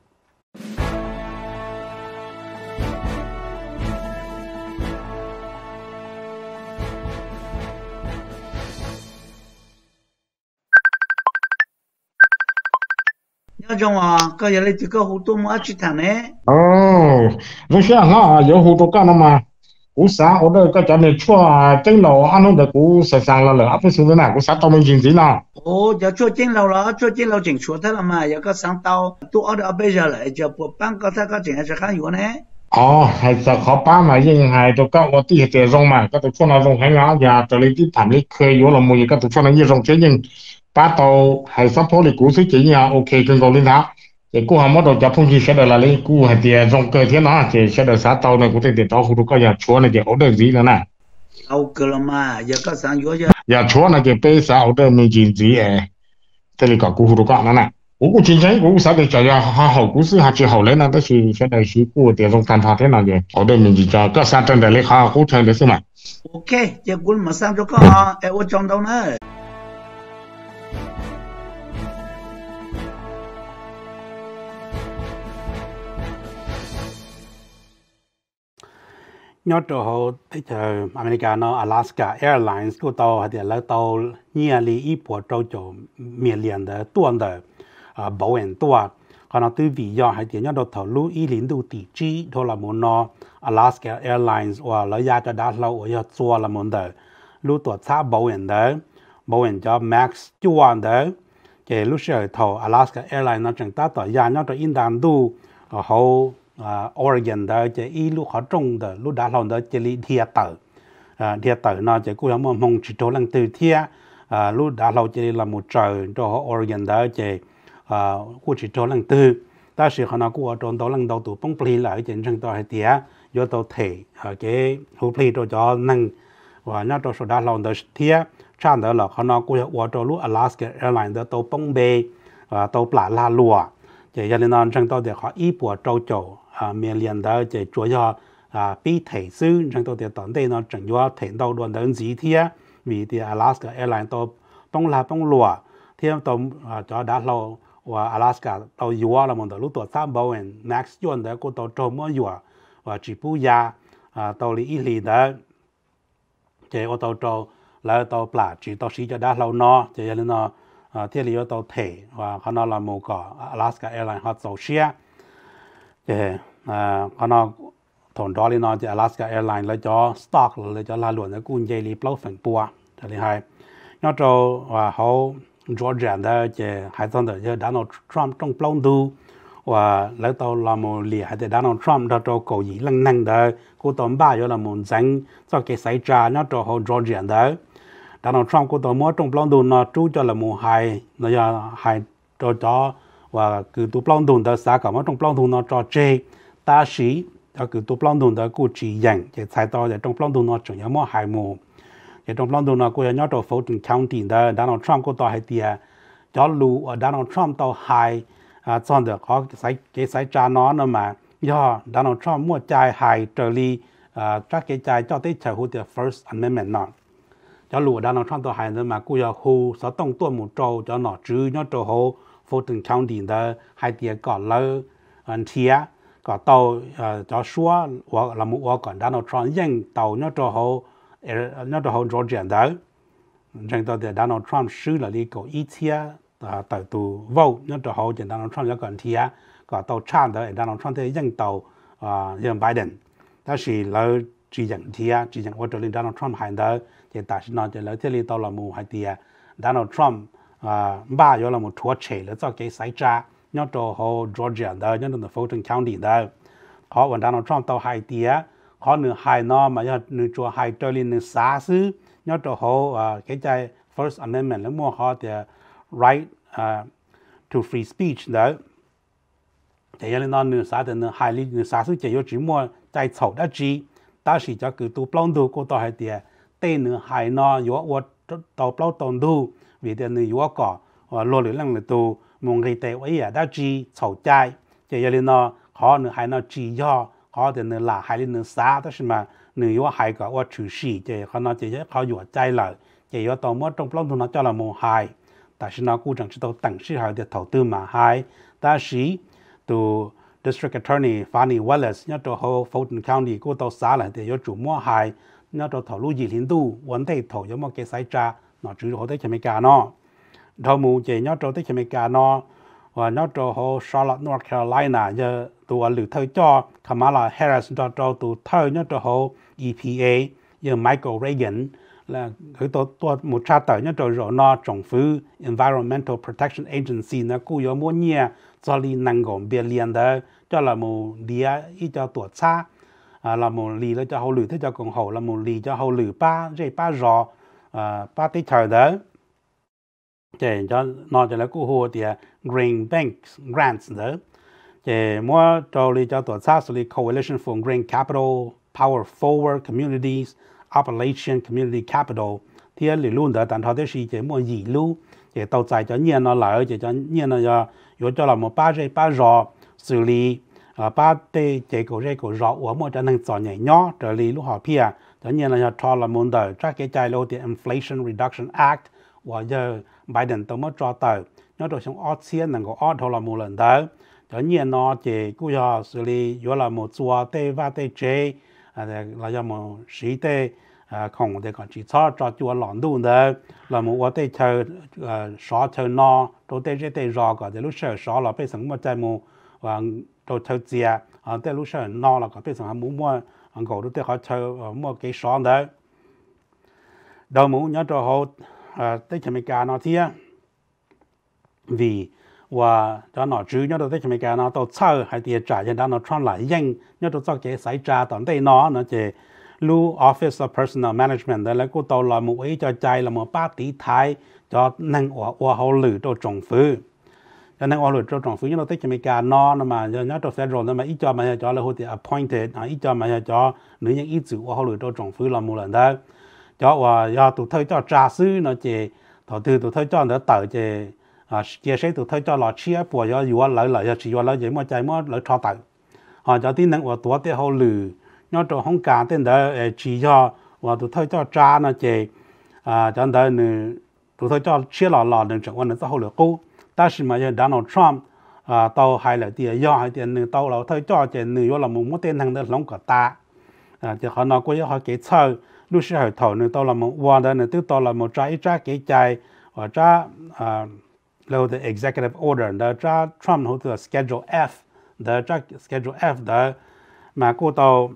S2: nhớ trong cái giờ này thì có hủ tiếu mà chỉ thằng này
S3: rồi sao nó giờ hủ tiếu cái mà cú xã ở đây cái chỗ này chua trứng lẩu ăn nó được cú sẵn sàng là lỡ áp xuống thế nào cú xã tao mình chỉnh gì nào
S2: giờ chua trứng lẩu là chua trứng lẩu chỉnh chua thế là mà giờ có sáng tao tôi ở đây bây giờ lại giờ bộ ban có thể có chỉnh hay khác nhiều này
S3: hay là khó ba mà nhưng hay tôi có ở tí hệ rong mà cái tôi cho nó rong hay ngáo giờ tôi lấy tí thảm lấy khơi vô là mùi cái tôi cho nó như rong thế nhưng ba tàu hay sắp phố thì cú sẽ chỉ nhà ok cần cầu lên tháp thì cú ham mất đầu cho phong chi sẽ được là lấy cú hay thì rong cơ thế nó thì sẽ được sát tàu này cũng thể tàu hụt có nhà chúa này thì ở đây gì nữa nè
S2: tàu cơ mà giờ có sáng vô giờ
S3: nhà chúa này thì bây giờ ở đây mình chỉ gì thế thì có cú hụt có nữa nè cú chính xác cú sao để cho hậu cú sẽ hạt chỉ hậu lên nó thì sẽ được sĩ cú thì rong tàn phá thế nào vậy ở đây mình chỉ cho các sát trên để lấy khá cú chơi đấy chứ mà
S2: ok giờ cú mà sang cho có ở trong đâu nữa
S1: nhớ cho họ tới chờ America nó Alaska Airlines của tàu hay là tàu nhiều li ít bộ trâu chỗ miền liền的tuần的保险多，可能对比较还点要到头路一零度地基，托了么呢 Alaska Airlines 或了亚洲大陆我要做了么的，路ตัว差保险的，保险叫 Max 1的，嘅路是头 Alaska Airlines 那整大到亚那到印度好Oregon 的嘅一路好重的路大陆的这里铁道呢就กูยังมองจิตโตลังตื่นเที่ย路大陆这里ละมุใจตัว Oregon 的这กูจิตโตลังตื่น但是可能กูเอาตอนลัง到ตัวป้องปลีlại trên chânตัวให้เตี้ย有ตัวเทcáiหูปลีตัวจะนั่งว่าน่าตัวสุดาเราเดินเที่ยชาติเดินหรอกขณะกูเอาตัวลูก Alaska Airlines เดินตัวป้องเบย์ตัวปลาลาลัวจะยันนอนจังตัวเดี๋ยวเขาอีปัวโจโจเมียเลียนเดินจะจัวยปีเถซื้อจังตัวเดี๋ยวตอนเดินนอนจังยัวเถนตัวดวนเดินสีเที่ยมีที่ Alaska Airlines ตัวป้องลาป้องลัวเที่ยตัวจะด้านเราว่า Alaska ตัวยัวเราหมดตัวลูกตัวซ้ำบอลเอ็น Max ยวนเดี๋ยวกูตัวโจมั่วยัวว่าจีปูยาตัวลีอีลีเด้อเจ้าตัวแล้วตัวปลาจีตัวสีจะได้เราเนาะเจ้าเนี่ยเนาะที่เรียกตัวเทว่าเขาเนาะเราโมก่อ Alaska Airlines เขาโซเชียเจ้เขาเนาะถอนดอลลีเนาะเจ้า Alaska Airlines แล้วจะสต็อกเลยจะลาหลวนแล้วกุนเจลีเปล่าฝังปัวจะได้ให้เนาะตัวว่าเขาจอร์เจียเด้อเจ้าให้ตอนเดี๋ยวด้านโนทรัมป์ต้องเปล่าดูว่าแล้วตัวเราโมเลียให้แต่ด้านโนทรัมป์เราตัวเกาหลีลังนั่งเด้อกูตอนบ่ายอยู่เราโมจังจะเกษตรจ้าเนาะตัวเขาจอร์เจียเด้อด้านโนทรัมป์กูตัวมั่วต้องเปล่าดูเนาะจู่จะเราโมให้เนาะให้ตัวจ้าว่าคือตัวเปล่าดูเด้อสากับว่าต้องเปล่าดูเนาะจ้าเจตาสีก็คือตัวเปล่าดูเด้อกูจีอย่างจะใช้ตัวจะต้องเปล่าดูเนาะจงยังมั่วให้โมจะต้องเปล่าดูเนาะกูจะเนาะตัวโฟล์ถึง county เด้อด้านโนทรัมป์กูตัวให้เตียจ้ารู้ว่าด้านโนทรัมป์ตัวให้ตอนเด็กเขาใส่จานนอนนะมาย่อด้านโนทรัมป์มั่วใจให้เจอรีจักเกใจเจ้าได้เฉยๆเดียว first amendment นอนจะรู้ด้านโนทรัมป์ตัวให้นะมากูจะหูสะต้องตัวหมู่โจจะหนอจื้อเนาะตัวเขาโฟล์ถึง county เด้อให้เตียก่อนเลยเทียก็เตาจะชัวว่าเราหมู่ว่าก่อนด้านโนทรัมป์ยังเตาเนาะตัวเขาจอร์เจียเด้อจังตัวเดียวด้านโนทรัมป์ซื้อละลีก็อีเทียต่อตัวว่าวนั่นตัวเขาจะด้านนั้นทรัมป์แล้วก่อนที่ก็ตัวชาติเด้อด้านนั้นทรัมป์ที่ยังตัวยังไบเดนแต่สิเราจีอย่างที่ว่าตัวนี้ด้านนั้นทรัมป์หายเด้อจะตัดสินใจแล้วที่เราตัวเราหมู่หายที่ด้านนั้นทรัมป์บ้าอยู่เราหมู่ทั่วเฉยแล้วจะเกี่ยสายจ้านั่นตัวเขาจอร์เจียเด้อนั่นตัวโฟล์ถึงคันดีเด้อเขาวันด้านนั้นทรัมป์ตัวหายที่เขาเนื้อหายน้อมาอย่างเนื้อตัวหายตัวนี้เนื้อสาซื้อนั่นตัวเขาเกี่ยใจ first amendment แล้วมั่วเขาจะright to free speech เด้อแต่ยังเรื่องนึกสาแต่เนื้อหายลินึกสาสุดจะยกจิมัวใจเฉาได้จีแต่สิจะคือตัวปล้องดูก็ต่อให้เดียเต้เนื้อหายนอยกวัดตัวปล้องตอนดูวิธีเนื้อยกก่อโลหรือเรื่องตัวมงรีเตไว้ได้จีเฉาใจจะยังเรื่องขอเนื้อหายนอจีย่อขอแต่เนื้อหลาหายลิเนื้อสาแต่ใช่ไหมเนื้อยกหายก็ว่าถือสีจะเขานอจะเขาหยวดใจเลยจะยกตัวมัวตรงปล้องตัวนั้นจะละโมหายแต่ฉันกูจังจะต้องตั้งชื่อหาเดี๋ยวถอดตัวมาให้แต่สิตัว district attorney Fannie Wallace เนี่ยตัวเขา Fulton County กูตัวสาเลยเดี๋ยวจุ่มมั่วให้เนี่ยตัวถอดลูกยีหินดูวันที่ถอดยังมั่วเกษตรจ้าหน่อจืดเขาได้จะไม่กล้าเนาะทอมูเจเนี่ยตัวได้จะไม่กล้าเนาะว่าเนี่ยตัวเขา Charlotte North Carolina เนี่ยตัวหรือเธอจ่อ Kamala Harris ตัวเธอเนี่ยตัวเขา EPA ยัง Michael Reagan là cáiตัวmột cha tới nhá rồi rồi nó trồng phứ Environmental Protection Agency nó cũng có muốn nhẹ cho li năng gồm biệt liền đó cho là một địa ít cho tuổi xa là một lì là cho hậu lử thế cho cộng hậu là một lì cho hậu lử ba dây ba rò ba tí thời đó để cho nó cho là cụ hồ thì Green Banks Grants đó để mua cho li cho tuổi xa xử lý Coalition for Green Capital Power Forward Communities Appalachian Community Capital thì là luôn đó tận thời đấy chỉ mua gì luôn để tàu chạy cho nhiên nó lại để cho nhiên nó cho là một ba rò xử lý ba tê chạy cổ rò của một cho nên chọn nhảy nhó trở lý lúc họ pia cho nhiên là cho là một đời chắc cái chạy lâu thì Inflation Reduction Act và giờ Biden tao mới cho tờ nó rồi xong ót xiên là có ót thôi là một lần đó cho nhiên nó chỉ cũng xử lý là một chùa tê và tê chế là do một sĩ tê không để còn chỉ cho chùa lỏn đun đó là một quá tê chờ xóa chờ no đồ tê chế tê rò cả để lúc sợ xóa là bây giờ một trái một và đồ chờ chia tê lúc sợ no là có bây giờ muốn mua狗đồ tê họ chờ mua cái xóa đó đầu muốn nhớ cho họ tê chả mấy cả nó thì vì và cho nó chú nhớ đồ tê chả mấy cả nó tao chờ hay tiền trả cho nó tròn lại nhanh nhớ đồ cho cái xảy ra tận đây nó chỉ lưu Office of Personal Management đó là cô tàu là một ý cho chạy là một bát tí thái cho năng ở hậu lử cho trồng phứ cho năng ở lử cho trồng phứ nhưng mà tới mấy cái nó mà nhớ cho federal nó mà ít cho mà cho là hội appointed ít cho mà cho nữ nhân ít chịu ở hậu lử cho trồng phứ là một lần đó cho và do tụi thầy cho trà sư nó chỉ thầu từ tụi thầy cho nó tự chỉ chia sẻ tụi thầy cho là chia của do vừa lại chỉ vừa lại chỉ mà chạy mà lại cho tự họ cho tin năng ở tuổi tới hậu lử nhớ cho không cả tên đó chỉ cho và tụi tôi cho cha nó chỉ cho nên là tụi tôi cho chia lò đừng chẳng quan đến xã hội được cô ta chỉ mà Donald Trump tàu hay là tiền do hay tiền tàu là tôi cho chỉ người là một tên thằng đó lóng cả ta chỉ họ nói có họ cái chơi lúc sẽ hỏi thầu người tàu là một quan đó người tàu là một trái cái trái và trái lâu the executive order đó trái Trump hỗ trợ schedule F đó trái schedule F đó mà cô tàu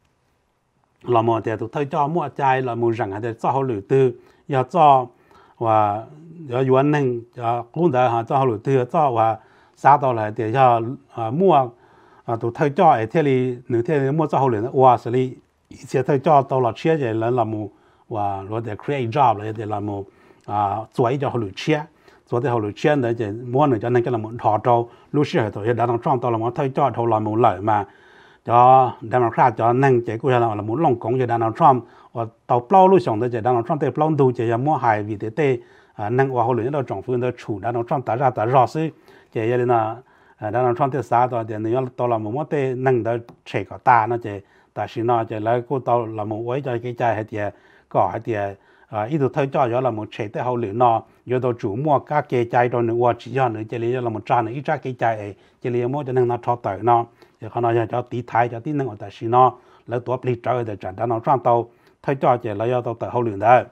S1: là một để tụi tôi cho mua trái là một rằng để cho họ lựa tư giờ cho và giờ yuan năng cũng đã họ cho họ lựa tư cho và giá đó là để cho mua tụi tôi cho ở thế này nếu thế mua cho họ lựa và xử lý sẽ tôi cho tao là chia để là một và rồi để create job là để là một chuỗi cho họ lựa chia chuỗi để họ lựa chia để mua nữa cho nên cái là một họ trâu lúc xưa tôi đã đang trong tao là một tôi cho thầu là một lợi mà cho Democrat cho năng chế của là muốn lòng cống cho Donald Trump và tàu plau lúc xong tới chế Donald Trump tới plau đủ chế mua hại vì thế năng và họ lựa nó trọng phương nó chủ Donald Trump ta rõ sự chế cho nên là Donald Trump tới xã đó thì nếu tàu là một thế năng đó chế cả ta nó chế ta xin nó chế lại cô tàu là một ấy cho cái trái hay thì có hay thì ít được thấy cho là một chế tới họ lựa nó do tàu chủ mua các cái trái đó nữa và chỉ cho nữa chế là một trang nữa ít trái cái trái chế là mua cho nên nó cho tới nó họ nói cho tí thái cho tí năng ở tại xí nó lấy tổ plei trở để trả nó trong tàu thấy cho chỉ lấy tàu tại hậu luyện đấy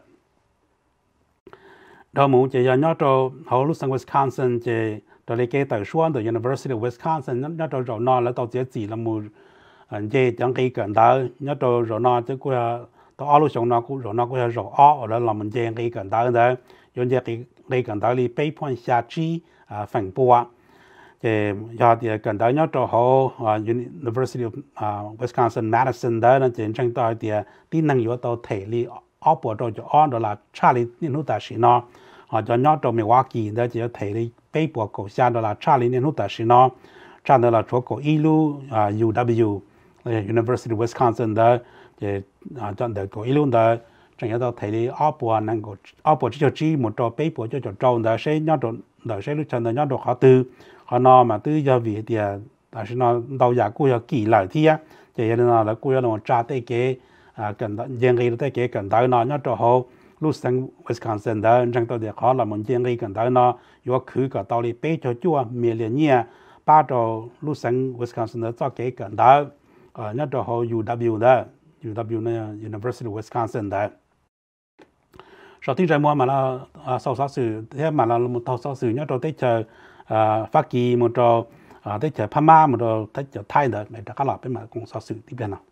S1: đó muốn chỉ nhớ cho hậu lúc sang Wisconsin chỉ rồi lấy cái tại xuân từ University of Wisconsin nhớ cho rồi nó lấy tàu chỉ là một gì chẳng cái cần đó nhớ cho rồi nó chứ qua tàu ở lúc xong nó cũng rồi nó cũng rồi ở đó là mình gì cái cần đó đấy dùng gì cái cần đó đi bay point xa chi phẳng bùa thì do thì cần tới nhớ cho họ University of Wisconsin Madison đó là trên trang tới thì tin năng yếu tố thể lý ở bộ đội cho on đó là Charlie nên hút tài xí nó họ cho nhớ cho Milwaukee đó chỉ thể lý bay bộ cổ xa đó là Charlie nên hút tài xí nó trang đó là chỗ cổ ilu UW University of Wisconsin đó thì chọn được cổ ilu đó trong đó thể lý ở bộ năng cổ ở bộ cho chi một trò bay bộ cho trâu đó sẽ nhớ cho đó sẽ lúc chân đó nhớ được họ từ họ nói mà từ giờ vì thì tại sao nó đầu giờ cô kỳ lại thì á chỉ là cô là một trà tây kế cần dân gây tây kế cần tới nó nhớ cho họ lúc sang Wisconsin đó trong tôi để họ là một dân gây cần tới nó có khử cả tàu đi bé cho chúa miền liền nhia ba cho lúc sang Wisconsin đó cho kế cần tới nhớ cho họ UW đó UW này University of Wisconsin đó sau khi ra mua mà là sau sáu sự thế mà là một thao sáu sự nhớ cho tới chờ phát kỳ một trò tới chờ Pama một trò tới chờ Thái đó mấy các loại bên mà cũng sáu sự tiếp bên nào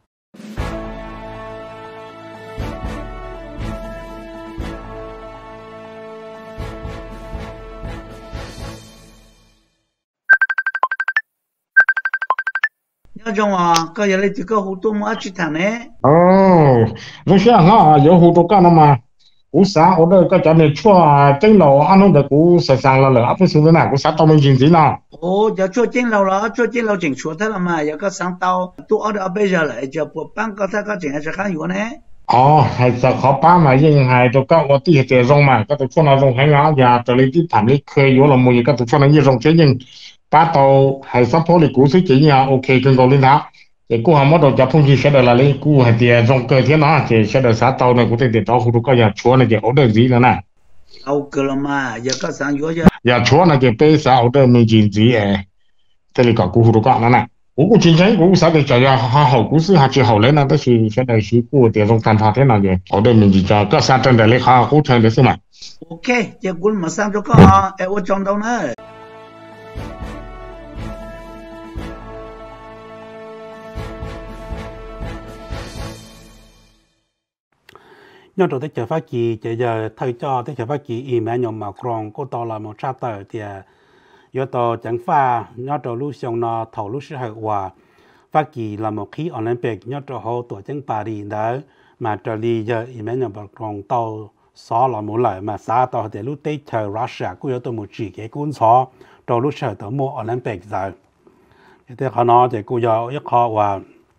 S2: nhớ trong có giờ lấy chỉ có hút tôm ở chỉ thằng này
S3: rồi sao hả giờ hút tôm cái mà cú xã ở đây cái chỗ này chua trên lầu ăn nó được cú sẵn sàng là lỡ áp xuống thế nào cú xã tao mình chỉnh gì nào
S2: giờ chua trên lầu đó chua trên lầu chỉnh chua thế là mà giờ có sáng tao tôi ở đây bây giờ lại giờ bộ ban có thể có chỉnh sẽ khá nhiều này
S3: hay là khó ba mà nhưng hay tôi có ở tí hệ rong mà cái tôi cho nó rong hay ngã giờ từ lấy tí thảm đi khơi vô là mùi cái tôi cho nó như rong chế nhưng ba tàu hay sắp phố thì cú sẽ chỉ nhà ok cần cầu lên tháo thì cú ham mất đồ chập phong chi sẽ được là lấy cú hay thì rong cơ thế nó thì sẽ được sát tàu này cú thì tàu hút có nhà chúa này thì ở đây gì nữa nè
S2: tàu cơ là mà giờ có sáng vô giờ
S3: chúa này thì bây giờ ở đây mình chỉ gì thế thì cả cú hút có nữa nè 我今天我啥个叫呀？好故事还最好嘞呢，但是现在是我这种看法的那个，好的名字叫个山真的嘞，好听的是嘛？
S2: OK，结果马上就讲啊，哎，我讲到呢。
S1: nhớ rồi tới chờ phát kỳ giờ thay cho tới chờ phát kỳ im mẹ nhom mà còn cô to là một sát tờ thì giờ to chẳng pha nhớ rồi lúc xong nó thầu lúc sẽ hòa phát kỳ là một khí Olympic nhớ rồi họ tổ chức Paris đó mà trở đi giờ im mẹ nhom mà còn tàu xó là một lời mà xa tàu thì lúc tới chờ Russia cũng có tôi một chỉ cái cuốn xó rồi lúc sau tới mua Olympic rồi thế họ nói thì cô giờ ít họ và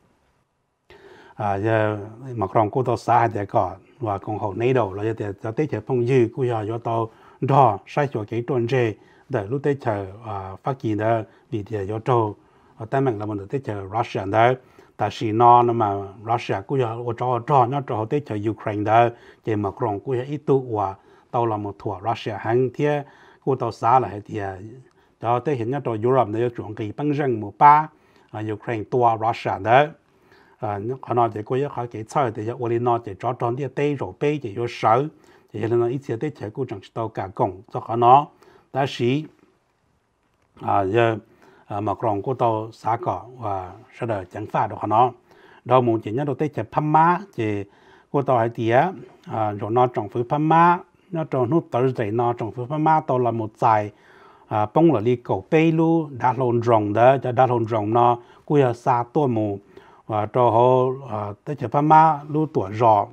S1: giờ mà còn cô tàu xa thì có và còn hậu nay đầu là cho tới chờ phong dư của giờ cho tàu đó sai cho cái tuần chế để lúc tới chờ phát triển đó vì thì cho tàu tại mình là mình tới chờ Russia đó tại vì nó mà Russia của giờ ở cho nó cho tới chờ Ukraine đó thì mà còn của ít tu và tàu là một thua Russia hàng thế của tàu xa là thì cho tới hiện tại Europe nó chọn cái băng rừng một ba Ukraine tua Russia đó họ nói thì cô ấy cái chơi thì ở đây nó chỉ cho tròn địa tây rồi bây thì có sáu thì hiện nay ít sẽ tới chơi cô chẳng tàu cả công cho họ nó đã sĩ giờ mà còn cô tàu xả cỏ và sau đó chẳng pha được họ nó đâu muốn chỉ nhớ đầu tới chơi phăm má thì cô tàu hay tía rồi nó trồng phơi phăm má nó trồng nút tới dậy nó trồng phơi phăm má tàu là một dài bông là đi cầu bây lu đá lồn rồng đó cho đá lồn rồng nó cô ấy xa tua mù và cho họ tới chợ Phan Ma lưu tuổi rò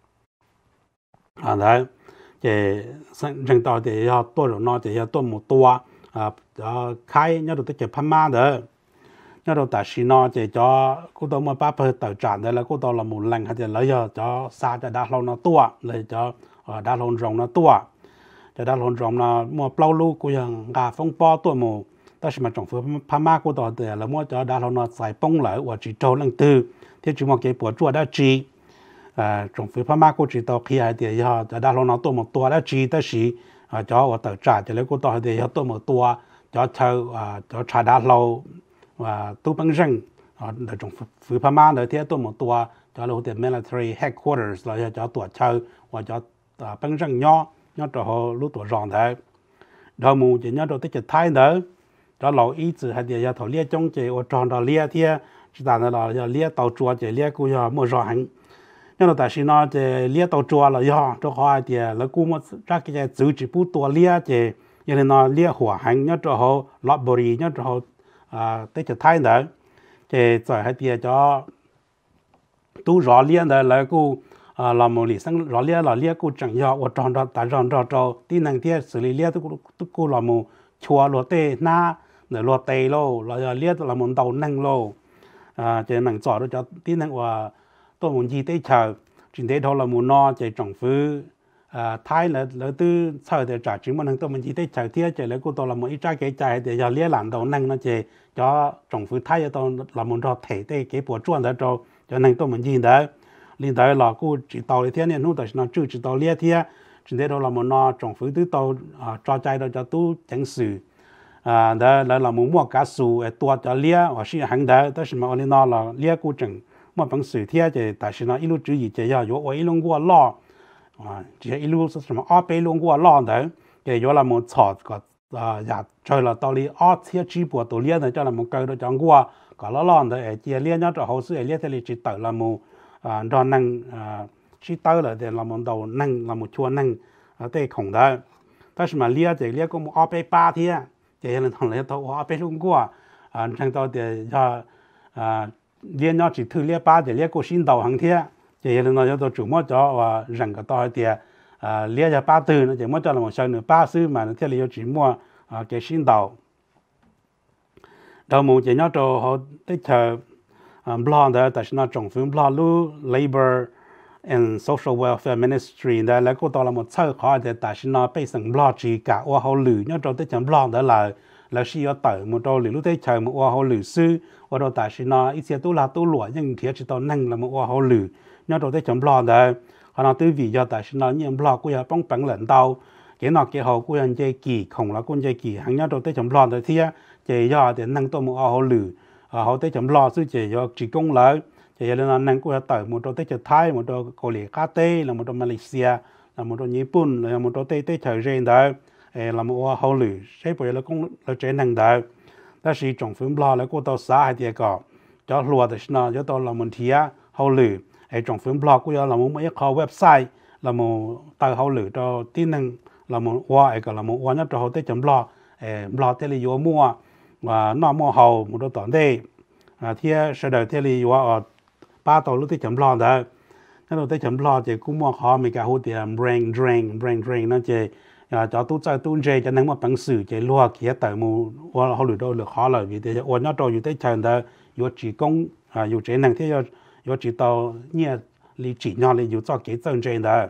S1: đấy thì rừng tàu thì họ tuổi rồi nó thì họ tuổi một tua khai nhớ được tới chợ Phan Ma đó nhớ được tại sao nó thì cho cô tôi mà bắt phải tự trả đây là cô tôi là một lần hay là lấy giờ cho xa cho đá lông nó tua lấy cho đá lông rồng nó tua cho đá lông rồng nó một lâu lu cô yang gà phong po tuổi một但是嘛，政府怕嘛过到的了，么叫大头呢在崩了，我只找人头，天主么给博做的知，政府怕嘛过知道起来的呀，大头呢多么多的知，但是叫我到查就来过到的要多么多，叫叫查大头都本身那政府怕嘛的天多么多，叫了的 military headquarters 了要叫多查，或叫本身nhỏ之后路多上的，然后么就nhỏ到这个太呢。cho lâu ý chỉ hay là thầu lia trong chế ở trong đó lia thì chỉ là là lia tàu chùa chế lia cũng là mua rõ hành nhưng mà tại sao nó chế lia tàu chùa là do cho họ thì là cũng một các cái chữ chỉ bút tua lia chế nên nó lia hỏa hành nhớ cho họ lọt bồi nhớ cho họ tới chế thái nữa chế rồi hay thì cho tu rõ lia đó là cũng là một lý sang rõ lia là lia cũng chẳng do ở trong đó tại trong đó cho tin năng thì xử lý lia tôi là một chùa lúa tê na để lúa tê lô là liệt là một tàu năng lô chỉ năng chọn được cho tí năng và tôi muốn gì tới chờ chính thế thôi là muốn no chỉ trồng phứ thái là từ chờ để trả chứng mà tôi muốn gì tới chờ thì chỉ là cô tôi là một ít trái cái trái để cho liệt làm tàu năng nó chỉ cho trồng phứ thái cho tôi là muốn cho thể tê cái bộ chuẩn đó cho năng tôi muốn gì đấy liên tới là cô chỉ tàu thì thế này nó chỉ chỉ tàu liệt thì chính thế đó là một nó trồng phứ tứ tàu cho trái đó cho tu chẳng sử đó là một mua cá sấu tua cho lia và sử hàng đó đó là mà nó là lia cố chừng mà bằng sử thì thì tại sao nó ít lúc chú ý chỉ là có ít lúc qua lo chỉ ít lúc mà ở bên lúc qua lo đó thì có là một chọt có giả chơi là tao đi ở thiết chỉ bộ tàu lia này cho là một cái đó chẳng qua có lo đó chỉ lia nhớ cho hậu sự lia thì chỉ tự là một đòn năng chỉ tới là để làm một đầu năng là một chua năng ở đây khổng đó,但是嘛lia thì lia có một ở bên ba thì thì là thằng lia tàu ở bên luôn qua, thằng tàu thì cho lia nó chỉ thử lia ba thì lia có xin đầu hàng thì là nó cho tàu chủ mất cho và rằng cái tàu thì lia cho ba từ nó chỉ mất cho là một số nữa ba sư mà nó thì lia chỉ mua cái xin đầu, đầu một chỉ nhớ cho họ tới chờ blog đó, tại sao nó trồng phim blog lu labor and social welfare ministry đó là cô to là một sở khó để tại sao nó bị sừng blog chỉ cả qua hậu lử nhớ cho tới chấm blog đó là chỉ có tới một đôi lúc tới chờ một qua hậu lử sư qua đó tại sao nó ít tu là tu lụa nhưng thiệt chỉ tao năng là một qua hậu lử nhớ cho tới chấm blog đó họ nói tới vì do tại sao nó nhiều blog của họ bóng bẩn lẫn tao cái nó cái hậu của anh chơi kỳ khổng là con chơi kỳ hàng nhớ cho tới chấm blog đó thì chỉ do để năng tôi một qua hậu lử họ tới chấm lo sư chỉ do chỉ công lợi chỉ là nó năng của tới một chỗ tới chợ Thái một chỗ Cổ Lệ Cá Tê là một chỗ Malaysia là một chỗ Nhật Bản là một chỗ tới chợ Rên đó là một hậu lử sẽ bây giờ cũng là chế năng đó đó là trong phim lo là của tàu xã hay thì có cho lúa thì nó cho tàu là một thia hậu lử trong phim lo của là một mấy kho website là một tàu hậu lử cho tin năng là một hoa cái là một hoa nhất cho họ tới chấm lo thế là vô mua và nó mua hậu một đôi tỏn đây thì sau đó thế là vô ba tàu lúc tới chấm lo đó nó tới chấm lo thì cũng mua họ mình cả hỗ thì brain drain nó chỉ cho tu chơi tu chơi cho nên mà bằng sự chỉ lúa kia tới một họ lựa đâu lựa khó rồi vì thế ô nhớ rồi tới chờ đó vô chỉ công vô chế năng thế vô chỉ tàu nhẹ li chỉ nhau li vô cho cái chân trên đó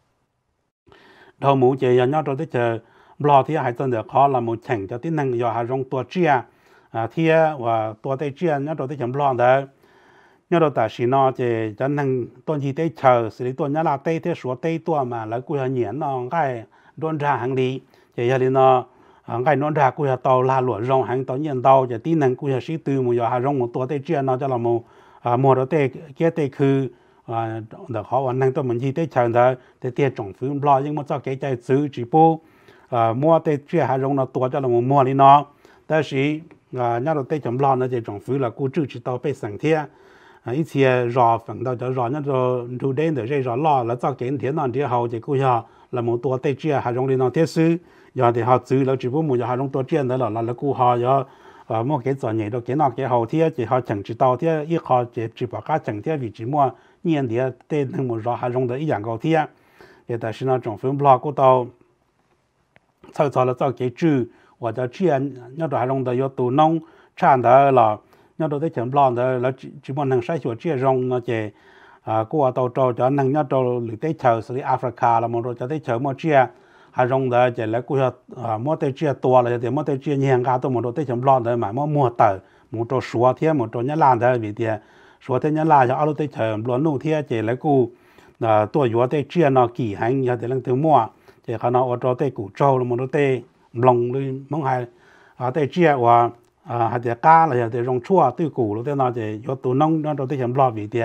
S1: đầu mũ chỉ nhớ rồi tới chờ lo thì hai chân được khó là một thành cho tính năng do hai rong tua chia thì và tua tây chia nhớ rồi tới chấm lo đó nhớ rồi tại vì nó chỉ cho nên tuần gì tới chờ xử tuần nhớ là tây thế số tây tua mà lấy cùi nhện nó cái đôn ra hàng đi chỉ là nó cái đôn ra cùi tàu là lụa rong hàng tàu nhện tàu chỉ tính năng cùi sĩ từ một giờ hai rong một tua tây chia nó cho là một đó tây kia tây khư được họ hoàn năng tôi mình gì tới chờ đó để tiền trồng phim lo nhưng mà cho cái chạy xứ chỉ bu mua tây chia hai rong nó tua cho là một mua đi nó但是nhớ được tây chấm lo nó chỉ trồng phim là cú chữ chỉ tàu被省贴以前绕粉到就绕那个土地的这绕老了早几天那之后就估下那么多对这还容易那天数要的好走了只不过就还容多这样的了那估下要么给做年都给那给后天就好整知道天一好就只把它整天位置么年的对那么绕还容得一样高天也但是那种分不拉过到凑了早几周或者这样那都还容得要多弄产的了nhớ tôi tới chấm lon đó là chỉ muốn năng sai chuột chia rong nó chỉ qua tàu trâu cho năng nhớ tôi lưỡi tới chờ xử lý Africa là một rồi cho tới chờ một chia hai rong đó chỉ là qua mỗi tới chia tua là thì mỗi tới chia nhàng cả tôi một rồi tới chấm lon đó mà mỗi mua tờ một rồi xóa thêm một rồi nhớ lan đó vì thì xóa thêm nhớ lan cho alo tới chờ luôn nụ thêm chỉ là cu tôi vừa tới chia nó kỳ hành giờ thì lần thứ mua chỉ khả năng ở rồi tới củ trâu là một rồi tới lòng đi mong hai tới chia và hạt địa cá là hạt rong chua từ củ lúc đó nó chỉ có tủ nông nó đầu tiên làm lo vì thì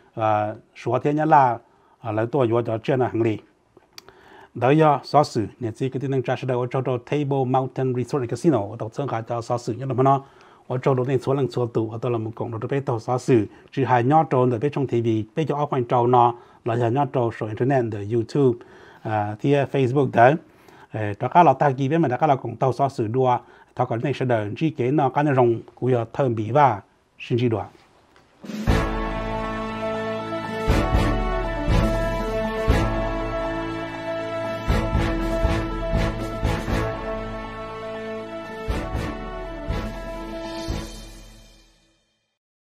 S1: số thiên nhá là lấy tôi vô cho trên là hàng lì đó do số sự nên chỉ cái tiếng Trung đầu cho Table Mountain Resort Casino ở đầu sơn khai cho số sự như là nó ở chỗ đầu tiên số lần số tủ ở đó là một cộng đầu tiên tàu số sự chỉ hai nhót tròn để trong TV để cho áp quan trâu nó là hai nhót trâu số internet de YouTube thì Facebook đó đó cả là ta ghi với mình đó cả là cùng tàu số sự đua thọ còn này sẽ đợi chỉ kế nó cái nội dung của thơm bị và sinh chi đoạn